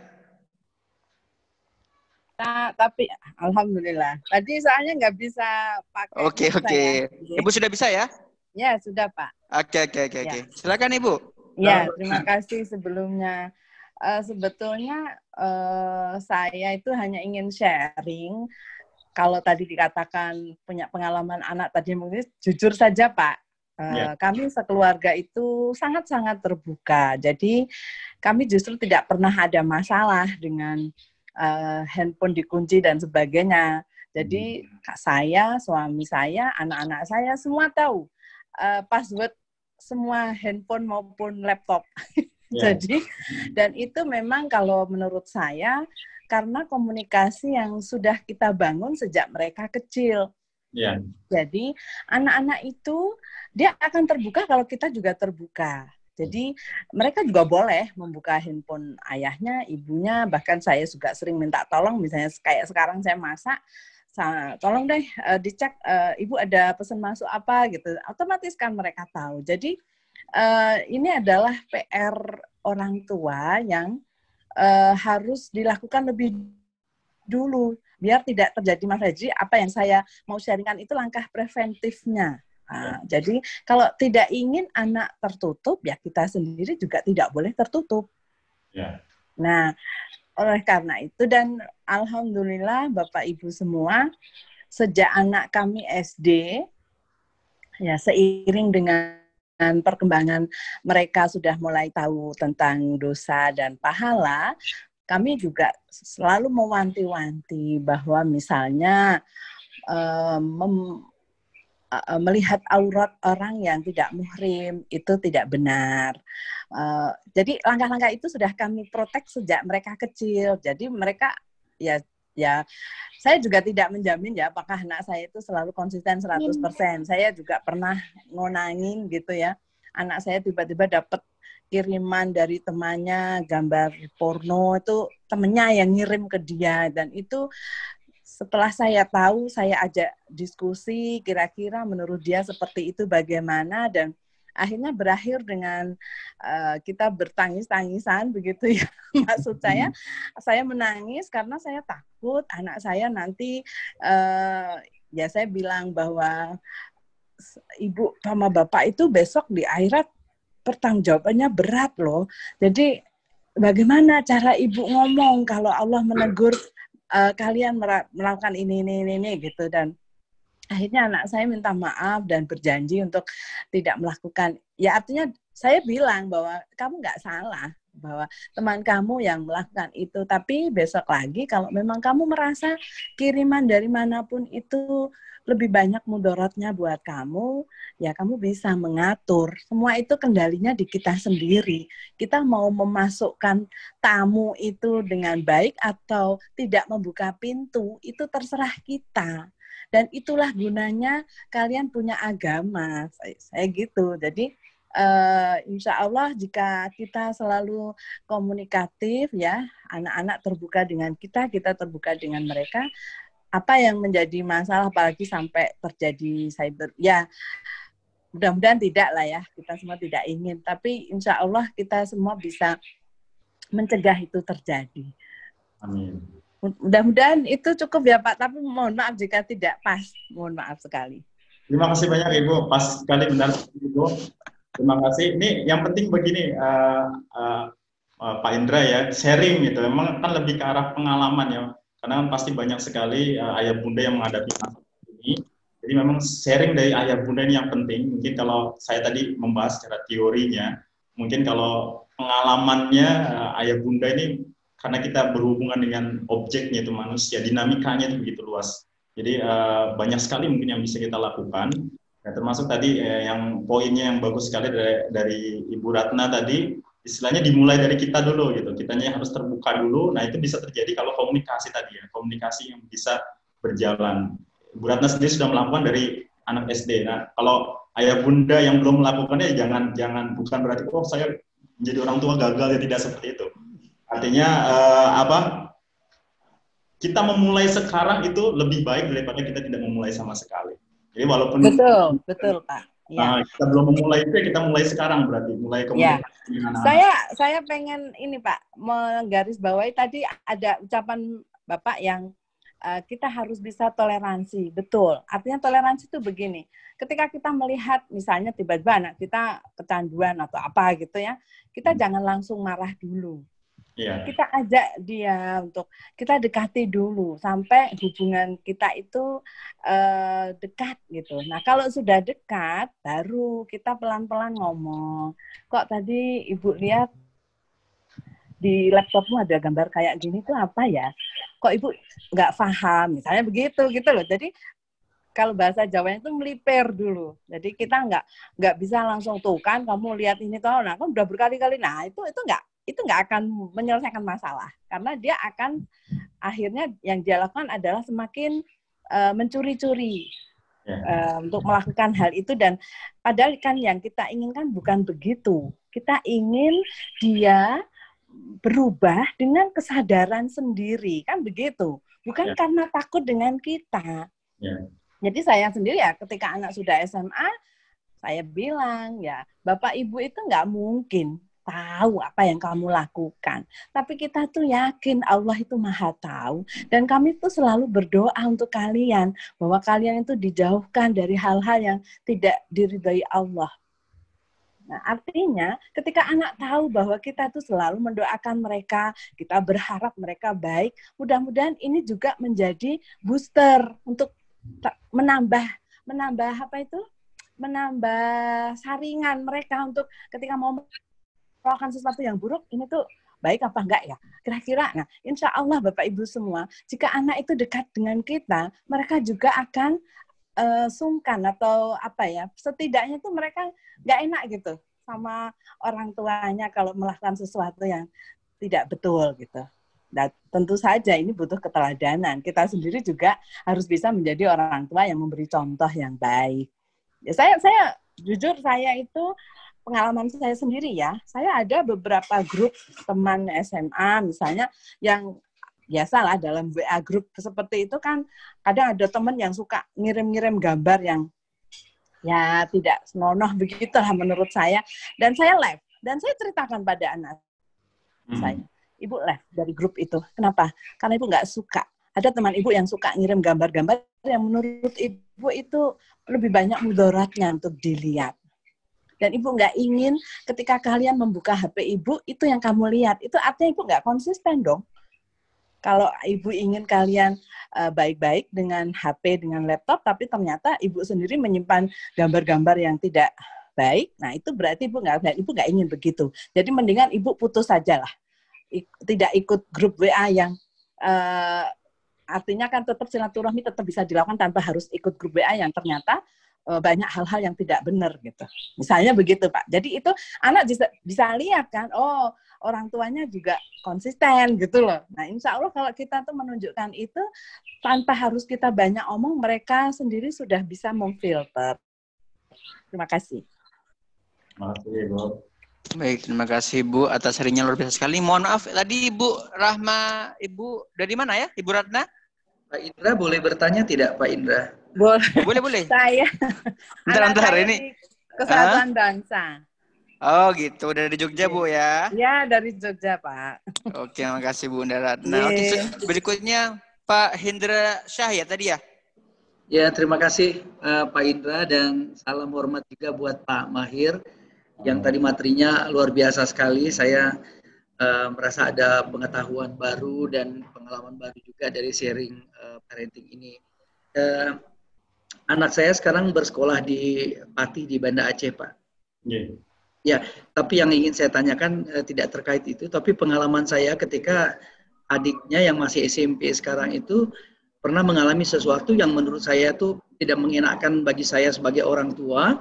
Nah, tapi alhamdulillah. Tadi soalnya nggak bisa pakai. Oke, oke. Ibu sudah bisa ya? Ya, sudah, Pak. Oke, oke, oke, Ya. oke. Silakan Ibu. Ya, terima kasih sebelumnya. Uh, sebetulnya uh, saya itu hanya ingin sharing. Kalau tadi dikatakan punya pengalaman anak tadi mungkin jujur saja, Pak. Uh, yeah. Kami sekeluarga itu sangat-sangat terbuka. Jadi kami justru tidak pernah ada masalah dengan uh, handphone dikunci dan sebagainya. Jadi saya, suami saya, anak-anak saya semua tahu uh, password semua handphone maupun laptop. Yeah. Jadi, dan itu memang kalau menurut saya karena komunikasi yang sudah kita bangun sejak mereka kecil. Yeah. Jadi anak-anak itu dia akan terbuka kalau kita juga terbuka. Jadi mereka juga boleh membuka handphone ayahnya, ibunya, bahkan saya juga sering minta tolong, misalnya kayak sekarang saya masak, tolong deh uh, dicek uh, ibu ada pesan masuk apa gitu, otomatis kan mereka tahu. Jadi uh, ini adalah P R orang tua yang uh, harus dilakukan lebih dulu biar tidak terjadi masalah. Jadi apa yang saya mau sharingkan itu langkah preventifnya. Nah, ya. Jadi kalau tidak ingin anak tertutup, ya kita sendiri juga tidak boleh tertutup. Ya. Nah, oleh karena itu dan alhamdulillah Bapak Ibu semua, sejak anak kami S D, ya seiring dengan perkembangan mereka sudah mulai tahu tentang dosa dan pahala, kami juga selalu mewanti-wanti bahwa misalnya um, mem melihat aurat orang yang tidak muhrim itu tidak benar. Uh, jadi langkah-langkah itu sudah kami protek sejak mereka kecil. Jadi mereka ya ya saya juga tidak menjamin ya apakah anak saya itu selalu konsisten seratus persen. Saya juga pernah ngonangin gitu ya. Anak saya tiba-tiba dapat kiriman dari temannya gambar porno, itu temennya yang ngirim ke dia, dan itu setelah saya tahu, saya ajak diskusi, kira-kira menurut dia seperti itu bagaimana, dan akhirnya berakhir dengan uh, kita bertangis-tangisan begitu ya. Maksud saya, saya menangis karena saya takut anak saya nanti, uh, ya saya bilang bahwa ibu sama bapak itu besok di akhirat pertanggungjawabannya berat loh. Jadi bagaimana cara ibu ngomong kalau Allah menegur Uh, kalian melakukan ini, ini, ini, ini, gitu. Dan akhirnya anak saya minta maaf dan berjanji untuk tidak melakukan. Ya artinya saya bilang bahwa kamu nggak salah, bahwa teman kamu yang melakukan itu. Tapi besok lagi kalau memang kamu merasa kiriman dari manapun itu lebih banyak mudaratnya buat kamu, ya kamu bisa mengatur. Semua itu kendalinya di kita sendiri. Kita mau memasukkan tamu itu dengan baik atau tidak membuka pintu, itu terserah kita. Dan itulah gunanya kalian punya agama. Saya, saya gitu. Jadi uh, insya Allah jika kita selalu komunikatif, ya anak-anak terbuka dengan kita, kita terbuka dengan mereka, apa yang menjadi masalah apalagi sampai terjadi cyber, ya mudah-mudahan tidak lah ya, kita semua tidak ingin, tapi insya Allah kita semua bisa mencegah itu terjadi. Amin. Mudah-mudahan itu cukup ya Pak, tapi mohon maaf jika tidak pas, mohon maaf sekali. Terima kasih banyak Ibu, pas sekali benar Ibu. Terima kasih. Ini yang penting begini uh, uh, uh, Pak Indra ya, sharing gitu, memang kan lebih ke arah pengalaman ya. Karena kan pasti banyak sekali uh, ayah bunda yang menghadapi masalah ini. Jadi memang sharing dari ayah bunda ini yang penting. Mungkin kalau saya tadi membahas secara teorinya, mungkin kalau pengalamannya uh, ayah bunda ini, karena kita berhubungan dengan objeknya itu manusia, dinamikanya itu begitu luas. Jadi uh, banyak sekali mungkin yang bisa kita lakukan. Nah, termasuk tadi eh, yang poinnya yang bagus sekali dari, dari Ibu Ratna tadi, istilahnya dimulai dari kita dulu gitu, kitanya harus terbuka dulu. Nah itu bisa terjadi kalau komunikasi tadi ya, komunikasi yang bisa berjalan. Bu Ratna sendiri sudah melakukan dari anak S D. Nah kalau ayah bunda yang belum melakukannya, jangan jangan bukan berarti oh saya menjadi orang tua gagal, ya tidak seperti itu. Artinya uh, apa? Kita memulai sekarang itu lebih baik daripada kita tidak memulai sama sekali. Jadi walaupun betul betul Pak. Nah, ya. Kita belum memulai itu, kita mulai sekarang berarti, mulai komunikasi ya. dengan anak-anak. Saya saya pengen ini Pak, menggarisbawahi tadi ada ucapan Bapak yang uh, kita harus bisa toleransi, betul. Artinya toleransi itu begini, ketika kita melihat misalnya tiba-tiba anak kita kecanduan atau apa gitu ya, kita hmm. jangan langsung marah dulu. Yeah. Kita ajak dia untuk kita dekati dulu sampai hubungan kita itu uh, dekat gitu. Nah kalau sudah dekat baru kita pelan-pelan ngomong. Kok tadi Ibu lihat di laptopmu ada gambar kayak gini tuh apa ya? Kok ibu nggak paham? Misalnya begitu gitu loh. Jadi kalau bahasa Jawanya itu melipir dulu. Jadi kita nggak nggak bisa langsung tuh kan kamu lihat ini tuh, nah kan udah berkali-kali. Nah itu itu nggak itu nggak akan menyelesaikan masalah karena dia akan akhirnya yang dia lakukan adalah semakin uh, mencuri-curi yeah. uh, untuk melakukan hal itu, dan padahal kan yang kita inginkan bukan begitu. Kita ingin dia berubah dengan kesadaran sendiri kan begitu, bukan yeah. karena takut dengan kita. Yeah. Jadi saya sendiri ya ketika anak sudah S M A, saya bilang ya Bapak Ibu itu nggak mungkin tahu apa yang kamu lakukan. Tapi kita tuh yakin Allah itu maha tahu. Dan kami tuh selalu berdoa untuk kalian, bahwa kalian itu dijauhkan dari hal-hal yang tidak diridhai Allah. Nah, artinya ketika anak tahu bahwa kita tuh selalu mendoakan mereka, kita berharap mereka baik, mudah-mudahan ini juga menjadi booster untuk menambah menambah apa itu menambah saringan mereka untuk ketika mau melakukan sesuatu yang buruk ini tuh baik apa enggak ya kira-kira. Nah insya Allah Bapak Ibu semua, jika anak itu dekat dengan kita, mereka juga akan uh, sungkan atau apa ya, setidaknya tuh mereka nggak enak gitu sama orang tuanya kalau melakukan sesuatu yang tidak betul gitu. Dan tentu saja ini butuh keteladanan. Kita sendiri juga harus bisa menjadi orang tua yang memberi contoh yang baik. Ya, saya, saya jujur saya itu pengalaman saya sendiri ya. Saya ada beberapa grup teman S M A misalnya yang biasalah dalam W A grup seperti itu kan kadang ada teman yang suka ngirim-ngirim gambar yang ya tidak senonoh begitulah menurut saya. Dan saya live dan saya ceritakan pada anak hmm. saya. Ibu left dari grup itu. Kenapa? Karena ibu nggak suka. Ada teman ibu yang suka ngirim gambar-gambar yang menurut ibu itu lebih banyak mudaratnya untuk dilihat. Dan ibu nggak ingin ketika kalian membuka H P ibu, itu yang kamu lihat. Itu artinya ibu nggak konsisten dong. Kalau ibu ingin kalian uh, baik-baik dengan H P, dengan laptop, tapi ternyata ibu sendiri menyimpan gambar-gambar yang tidak baik, nah itu berarti ibu nggak ibu nggak ingin begitu. Jadi mendingan ibu putus saja lah. Tidak ikut grup W A yang uh, artinya kan tetap silaturahmi tetap bisa dilakukan tanpa harus ikut grup W A yang ternyata uh, banyak hal-hal yang tidak benar gitu. Misalnya begitu Pak. Jadi itu anak bisa bisa lihat kan, oh orang tuanya juga konsisten gitu loh. Nah insya Allah kalau kita tuh menunjukkan itu tanpa harus kita banyak omong, mereka sendiri sudah bisa memfilter. Terima kasih. Terima kasih Bu. Baik, terima kasih Bu atas sharingnya luar biasa sekali. Mohon maaf tadi Ibu Rahma, Ibu dari mana ya? Ibu Ratna? Pak Indra boleh bertanya tidak Pak Indra? Boleh. Boleh, boleh. Saya. Bentar-bentar ini. Kesatuan Bangsa. Oh gitu, dari Jogja Bu ya? Ya, dari Jogja Pak. Oke, terima kasih Bu Ratna. Oke, berikutnya Pak Hendra Syah ya tadi ya? Ya, terima kasih uh, Pak Indra dan salam hormat juga buat Pak Mahir. Yang tadi materinya luar biasa sekali. Saya uh, merasa ada pengetahuan baru dan pengalaman baru juga dari sharing uh, parenting ini. Uh, anak saya sekarang bersekolah di Pati di Banda Aceh, Pak. Yeah. Ya, tapi yang ingin saya tanyakan uh, tidak terkait itu, tapi pengalaman saya ketika adiknya yang masih S M P sekarang itu pernah mengalami sesuatu yang menurut saya tuh tidak mengenakan bagi saya sebagai orang tua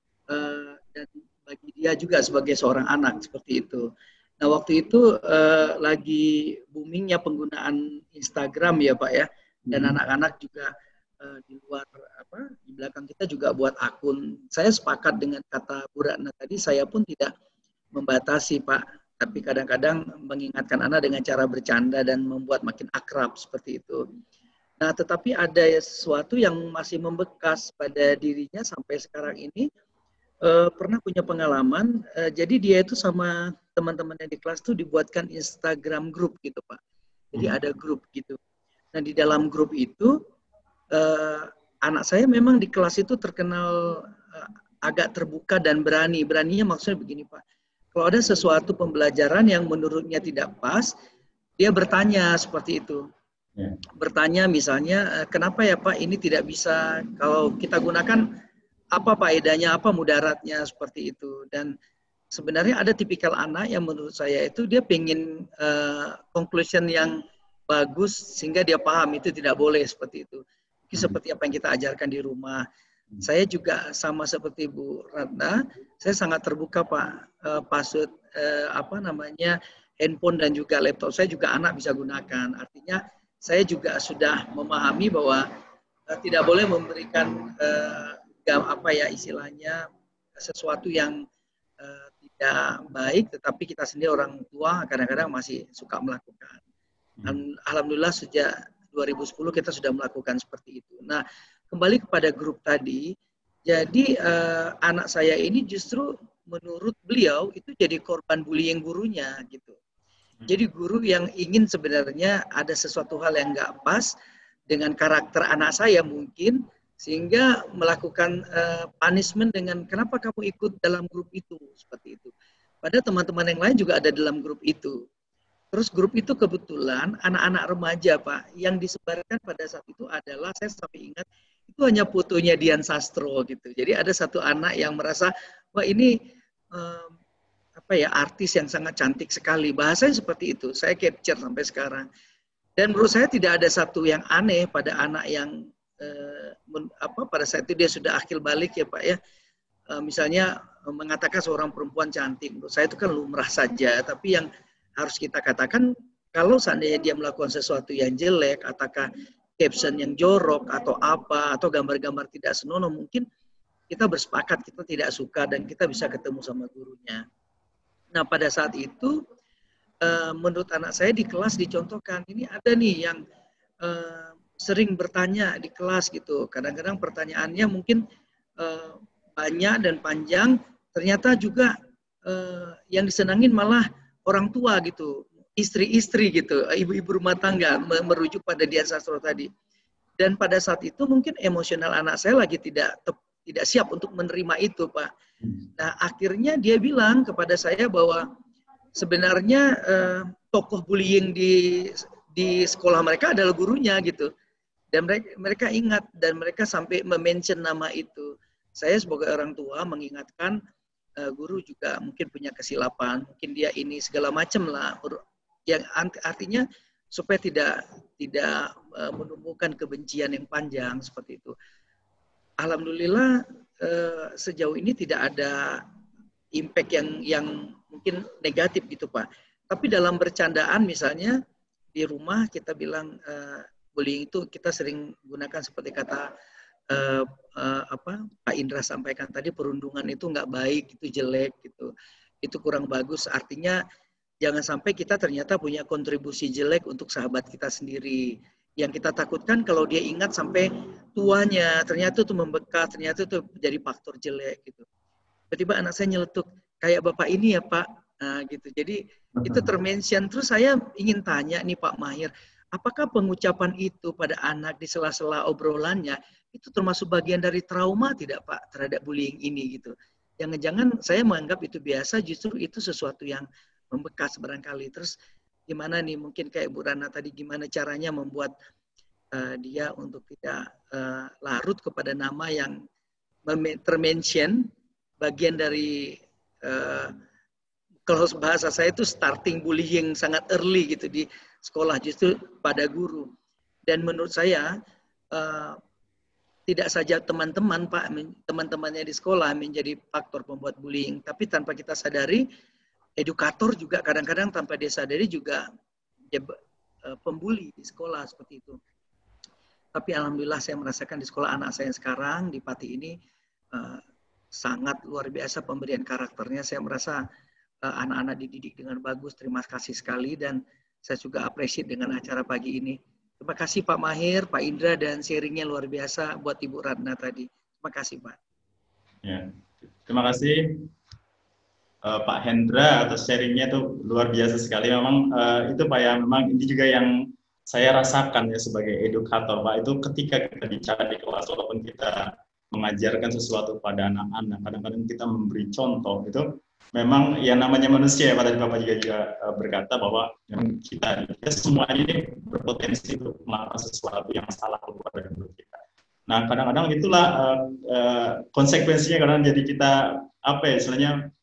uh, dan bagi dia juga sebagai seorang anak seperti itu. Nah waktu itu uh, lagi boomingnya penggunaan Instagram ya Pak ya, dan anak-anak hmm. juga uh, di luar apa di belakang kita juga buat akun. Saya sepakat dengan kata Bu Ratna tadi, saya pun tidak membatasi Pak, tapi kadang-kadang mengingatkan anak dengan cara bercanda dan membuat makin akrab seperti itu. Nah tetapi ada sesuatu yang masih membekas pada dirinya sampai sekarang ini. Uh, pernah punya pengalaman, uh, jadi dia itu sama teman-temannya di kelas tuh dibuatkan Instagram group gitu Pak. Jadi hmm. ada grup gitu. Nah di dalam grup itu uh, anak saya memang di kelas itu terkenal uh, agak terbuka dan berani. Beraninya maksudnya begini Pak. Kalau ada sesuatu pembelajaran yang menurutnya tidak pas, dia bertanya seperti itu. Yeah. Bertanya misalnya, uh, kenapa ya Pak ini tidak bisa kalau kita gunakan apa faedahnya, apa mudaratnya seperti itu. Dan sebenarnya ada tipikal anak yang menurut saya itu dia pengen uh, conclusion yang bagus sehingga dia paham itu tidak boleh seperti itu. Itu seperti apa yang kita ajarkan di rumah. Saya juga sama seperti Bu Ratna, saya sangat terbuka Pak, uh, password uh, apa namanya handphone dan juga laptop saya juga anak bisa gunakan. Artinya saya juga sudah memahami bahwa uh, tidak boleh memberikan uh, apa ya istilahnya sesuatu yang uh, tidak baik, tetapi kita sendiri orang tua kadang-kadang masih suka melakukan. Dan alhamdulillah sejak dua ribu sepuluh kita sudah melakukan seperti itu. Nah, kembali kepada grup tadi, jadi uh, anak saya ini justru menurut beliau itu jadi korban bullying gurunya gitu. Jadi guru yang ingin sebenarnya ada sesuatu hal yang nggak pas dengan karakter anak saya mungkin, sehingga melakukan uh, punishment dengan kenapa kamu ikut dalam grup itu, seperti itu. Padahal teman-teman yang lain juga ada dalam grup itu. Terus grup itu kebetulan anak-anak remaja Pak, yang disebarkan pada saat itu adalah, saya sampai ingat, itu hanya fotonya Dian Sastro gitu. Jadi ada satu anak yang merasa, wah ini um, apa ya artis yang sangat cantik sekali. Bahasanya seperti itu, saya capture sampai sekarang. Dan menurut saya tidak ada satu yang aneh pada anak yang uh, men, apa pada saat itu dia sudah akil balik ya Pak ya. Uh, misalnya uh, mengatakan seorang perempuan cantik, menurut saya itu kan lumrah saja. Tapi yang harus kita katakan, kalau seandainya dia melakukan sesuatu yang jelek, ataukah caption yang jorok, atau apa, atau gambar-gambar tidak senonoh, mungkin kita bersepakat, kita tidak suka, dan kita bisa ketemu sama gurunya. Nah, pada saat itu, menurut anak saya di kelas dicontohkan, ini ada nih yang sering bertanya di kelas gitu, kadang-kadang pertanyaannya mungkin banyak dan panjang, ternyata juga yang disenangin malah orang tua gitu, istri-istri gitu, ibu-ibu rumah tangga, merujuk pada Dian Sastro tadi. Dan pada saat itu mungkin emosional anak saya lagi tidak tidak siap untuk menerima itu, Pak. Nah, akhirnya dia bilang kepada saya bahwa sebenarnya eh, tokoh bullying di di sekolah mereka adalah gurunya gitu. Dan mereka, mereka ingat dan mereka sampai mention nama itu. Saya sebagai orang tua mengingatkan Uh, guru juga mungkin punya kesilapan, mungkin dia ini segala macam lah, yang artinya supaya tidak tidak uh, menumbuhkan kebencian yang panjang seperti itu. Alhamdulillah uh, sejauh ini tidak ada impact yang yang mungkin negatif gitu Pak. Tapi dalam bercandaan misalnya di rumah kita bilang uh, bullying itu kita sering gunakan seperti kata Uh, uh, apa Pak Indra sampaikan tadi, perundungan itu nggak baik, itu jelek gitu, itu kurang bagus. Artinya jangan sampai kita ternyata punya kontribusi jelek untuk sahabat kita sendiri. Yang kita takutkan kalau dia ingat sampai tuanya, ternyata itu membekas, ternyata itu jadi faktor jelek gitu. Tiba-tiba anak saya nyeletuk, kayak bapak ini ya Pak, nah, gitu. Jadi itu termention. Terus saya ingin tanya nih Pak Mahir, apakah pengucapan itu pada anak di sela-sela obrolannya itu termasuk bagian dari trauma tidak Pak terhadap bullying ini gitu? Jangan-jangan saya menganggap itu biasa, justru itu sesuatu yang membekas barangkali. Terus gimana nih mungkin kayak Bu Rana tadi, gimana caranya membuat uh, dia untuk tidak uh, larut kepada nama yang termention bagian dari uh, kalau bahasa saya itu starting bullying sangat early gitu di sekolah, justru pada guru. Dan menurut saya uh, tidak saja teman-teman Pak, teman-temannya di sekolah menjadi faktor pembuat bullying, tapi tanpa kita sadari, edukator juga kadang-kadang tanpa dia sadari juga dia pembuli di sekolah seperti itu. Tapi alhamdulillah saya merasakan di sekolah anak saya sekarang di Pati ini uh, sangat luar biasa pemberian karakternya. Saya merasa uh, anak-anak dididik dengan bagus. Terima kasih sekali, dan saya juga apresiasi dengan acara pagi ini. Terima kasih Pak Mahir, Pak Indra, dan sharingnya luar biasa buat Ibu Ratna tadi. Terima kasih Pak. Ya, terima kasih uh, Pak Hendra atas sharingnya, itu luar biasa sekali. Memang uh, itu Pak ya, memang ini juga yang saya rasakan ya sebagai edukator Pak, itu ketika kita bicara di kelas, walaupun kita mengajarkan sesuatu pada anak-anak, kadang-kadang kita memberi contoh, itu memang yang namanya manusia ya Pak, tadi Bapak juga, juga berkata bahwa kita, kita semua ini berpotensi untuk melakukan sesuatu yang salah kepada guru kita. Nah kadang-kadang itulah uh, uh, konsekuensinya, kadang jadi kita apa ya istilahnya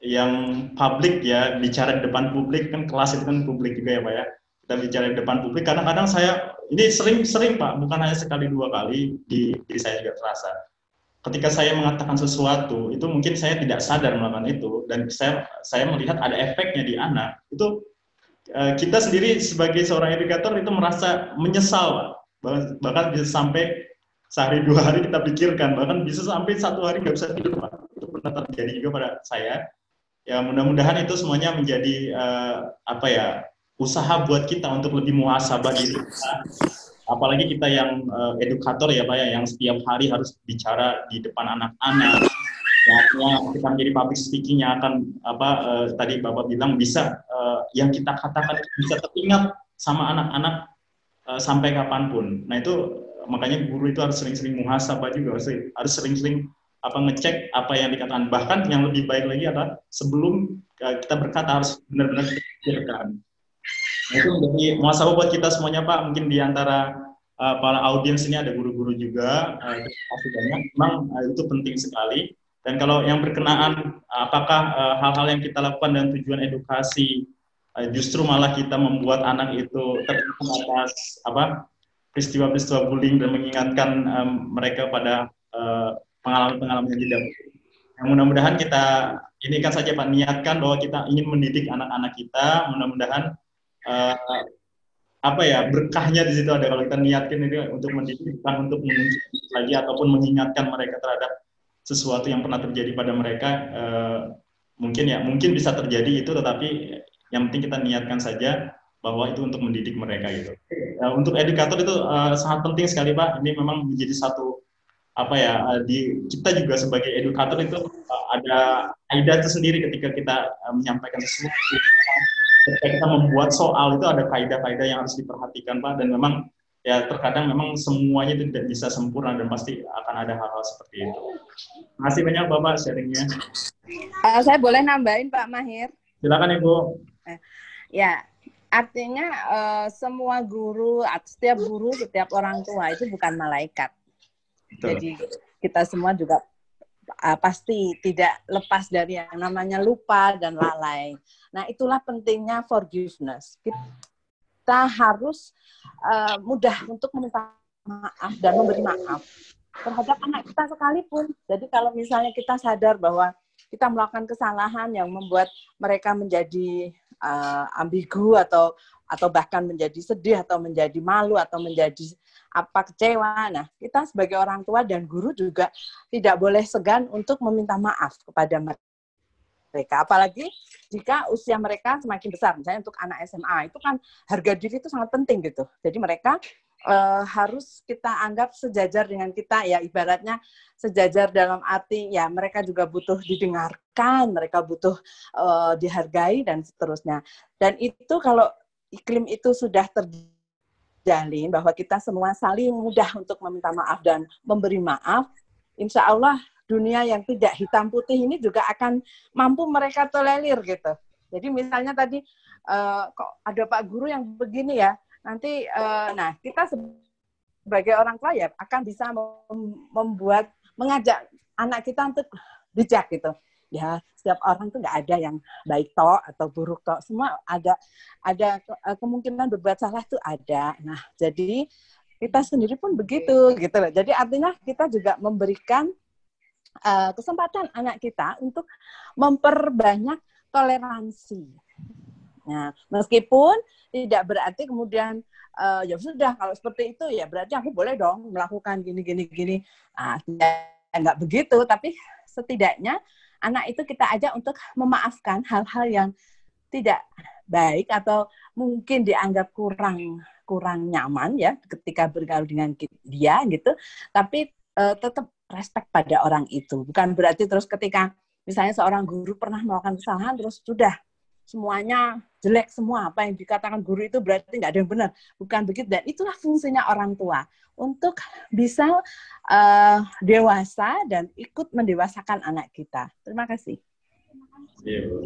yang publik ya, bicara di depan publik, kan kelas itu kan publik juga ya Pak ya. Kita bicara di depan publik, kadang-kadang saya, ini sering-sering Pak, bukan hanya sekali dua kali, di diri saya juga terasa. Ketika saya mengatakan sesuatu, itu mungkin saya tidak sadar melakukan itu, dan saya saya melihat ada efeknya di anak, itu eh, kita sendiri sebagai seorang edukator itu merasa menyesal Pak. Bahkan bisa sampai sehari dua hari kita pikirkan, bahkan bisa sampai satu hari nggak bisa tidur Pak. Itu pernah terjadi juga pada saya. Ya mudah-mudahan itu semuanya menjadi uh, apa ya, usaha buat kita untuk lebih muhasabah diri kita, apalagi kita yang uh, edukator ya Pak ya, yang setiap hari harus bicara di depan anak-anak, ya, artinya kita menjadi public speaking yang akan apa uh, tadi Bapak bilang bisa uh, yang kita katakan bisa teringat sama anak-anak uh, sampai kapanpun. Nah itu makanya guru itu harus sering-sering muhasabah juga, harus sering-sering apa ngecek apa yang dikatakan, bahkan yang lebih baik lagi adalah sebelum uh, kita berkata harus benar-benar dipikirkan. Nah, itu menjadi muhasabah buat kita semuanya Pak. Mungkin di antara uh, para audiens ini ada guru-guru juga, uh, terima kasih banyak. Memang uh, itu penting sekali. Dan kalau yang berkenaan apakah hal-hal uh, yang kita lakukan dan tujuan edukasi uh, justru malah kita membuat anak itu teringat atas apa peristiwa-peristiwa bullying dan mengingatkan um, mereka pada uh, pengalaman-pengalaman yang tidak. Yang mudah-mudahan kita ini kan saja Pak, niatkan bahwa kita ingin mendidik anak-anak kita. Mudah-mudahan uh, apa ya berkahnya di situ ada kalau kita niatkan itu untuk mendidik, bukan untuk menunjukkan lagi ataupun mengingatkan mereka terhadap sesuatu yang pernah terjadi pada mereka. Uh, mungkin ya mungkin bisa terjadi itu, tetapi yang penting kita niatkan saja bahwa itu untuk mendidik mereka gitu. Uh, untuk edukator itu uh, sangat penting sekali Pak. Ini memang menjadi satu apa ya, di kita juga sebagai edukator itu uh, ada kaidah tersendiri ketika kita uh, menyampaikan sesuatu. Ketika kita membuat soal itu ada kaidah-kaidah yang harus diperhatikan Pak, dan memang ya terkadang memang semuanya itu tidak bisa sempurna dan pasti akan ada hal-hal seperti itu. Terima kasih banyak Bapak sharingnya. Uh, saya boleh nambahin Pak Mahir? Silakan Ibu. Uh, ya, artinya uh, semua guru, setiap guru, setiap orang tua itu bukan malaikat. Betul. Jadi kita semua juga uh, pasti tidak lepas dari yang namanya lupa dan lalai. Nah itulah pentingnya forgiveness. Kita harus uh, mudah untuk meminta maaf dan memberi maaf terhadap anak kita sekalipun. Jadi kalau misalnya kita sadar bahwa kita melakukan kesalahan yang membuat mereka menjadi uh, ambigu atau atau bahkan menjadi sedih atau menjadi malu atau menjadi apa kecewa. Nah, kita sebagai orang tua dan guru juga tidak boleh segan untuk meminta maaf kepada mereka. Apalagi jika usia mereka semakin besar. Misalnya untuk anak S M A itu kan harga diri itu sangat penting gitu. Jadi mereka uh, harus kita anggap sejajar dengan kita, ya ibaratnya sejajar dalam arti ya mereka juga butuh didengarkan, mereka butuh uh, dihargai dan seterusnya. Dan itu kalau iklim itu sudah terjalin bahwa kita semua saling mudah untuk meminta maaf dan memberi maaf, insya Allah dunia yang tidak hitam putih ini juga akan mampu mereka tolerir gitu. Jadi misalnya tadi uh, kok ada Pak Guru yang begini ya, nanti uh, nah kita sebagai orang tua ya akan bisa membuat mengajak anak kita untuk bijak gitu. Ya, setiap orang tuh nggak ada yang baik tok atau buruk tok, semua ada ada kemungkinan berbuat salah tuh ada. Nah, jadi kita sendiri pun begitu gitu loh. Jadi artinya kita juga memberikan uh, kesempatan anak kita untuk memperbanyak toleransi. Nah, meskipun tidak berarti kemudian uh, ya sudah kalau seperti itu ya berarti aku boleh dong melakukan gini gini gini. Nah, nggak begitu, tapi setidaknya anak itu kita ajak untuk memaafkan hal-hal yang tidak baik atau mungkin dianggap kurang kurang nyaman ya ketika bergaul dengan dia gitu, tapi uh, tetap respect pada orang itu. Bukan berarti terus ketika misalnya seorang guru pernah melakukan kesalahan terus sudah semuanya jelek semua, apa yang dikatakan guru itu berarti nggak ada yang benar. Bukan begitu, dan itulah fungsinya orang tua untuk bisa uh, dewasa dan ikut mendewasakan anak kita. Terima kasih. Yeah.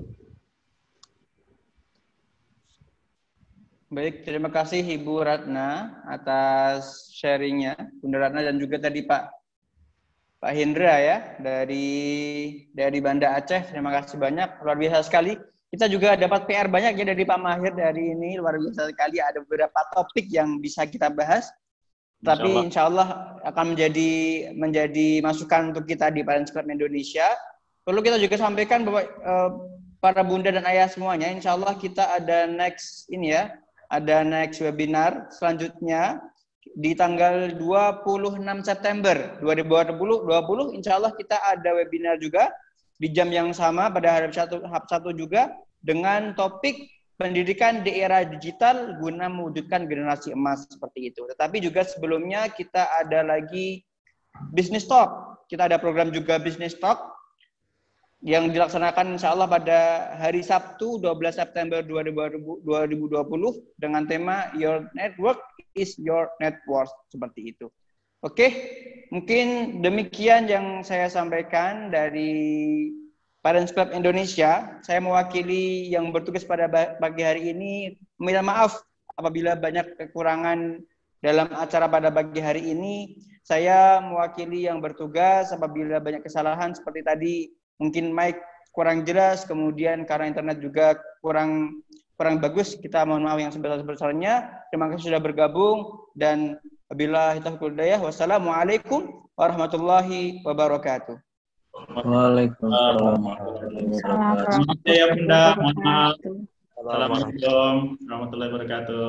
Baik, terima kasih Ibu Ratna atas sharingnya, Bunda Ratna, dan juga tadi Pak Pak Hendra ya dari dari Banda Aceh. Terima kasih banyak, luar biasa sekali. Kita juga dapat P R banyak ya dari Pak Mahir dari ini, luar biasa sekali. Ada beberapa topik yang bisa kita bahas. Tapi insya Allah akan menjadi menjadi masukan untuk kita di Parents Club Indonesia. Perlu kita juga sampaikan bahwa uh, para bunda dan ayah semuanya, insya Allah kita ada next ini ya, ada next webinar selanjutnya di tanggal dua puluh enam September dua ribu dua puluh. Insya Allah kita ada webinar juga di jam yang sama pada hari satu, H satu juga dengan topik pendidikan di era digital guna mewujudkan generasi emas seperti itu. Tetapi juga sebelumnya kita ada lagi Business Talk. Kita ada program juga Business Talk yang dilaksanakan insya Allah pada hari Sabtu dua belas September dua ribu dua puluh dengan tema Your Network is Your Net Worth, seperti itu. Oke, mungkin demikian yang saya sampaikan dari Parents Club Indonesia. Saya mewakili yang bertugas pada pagi hari ini, meminta maaf apabila banyak kekurangan dalam acara pada pagi hari ini. Saya mewakili yang bertugas apabila banyak kesalahan seperti tadi, mungkin mic kurang jelas, kemudian karena internet juga kurang kurang bagus, kita mohon maaf yang sebesar-besarnya. Terima kasih sudah bergabung, dan wabillahi taufiq wal hidayah. Wassalamualaikum warahmatullahi wabarakatuh. Waalaikumsalam. Selamat ya Bunda. Mohon maaf. Assalamualaikum warahmatullahi wabarakatuh.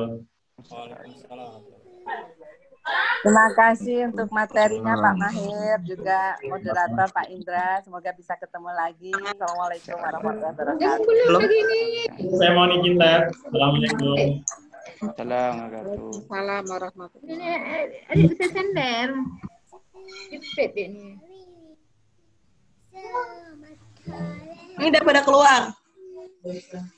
Terima kasih untuk materinya Pak Mahir, juga moderator Pak Indra. Semoga bisa ketemu lagi. Assalamualaikum warahmatullahi wabarakatuh. Belum. Saya mau izin tes. Assalamualaikum. Assalamualaikum. Salam warahmatullahi wabarakatuh. Adik bisa sender. Jepit ini. Ini udah pada keluar.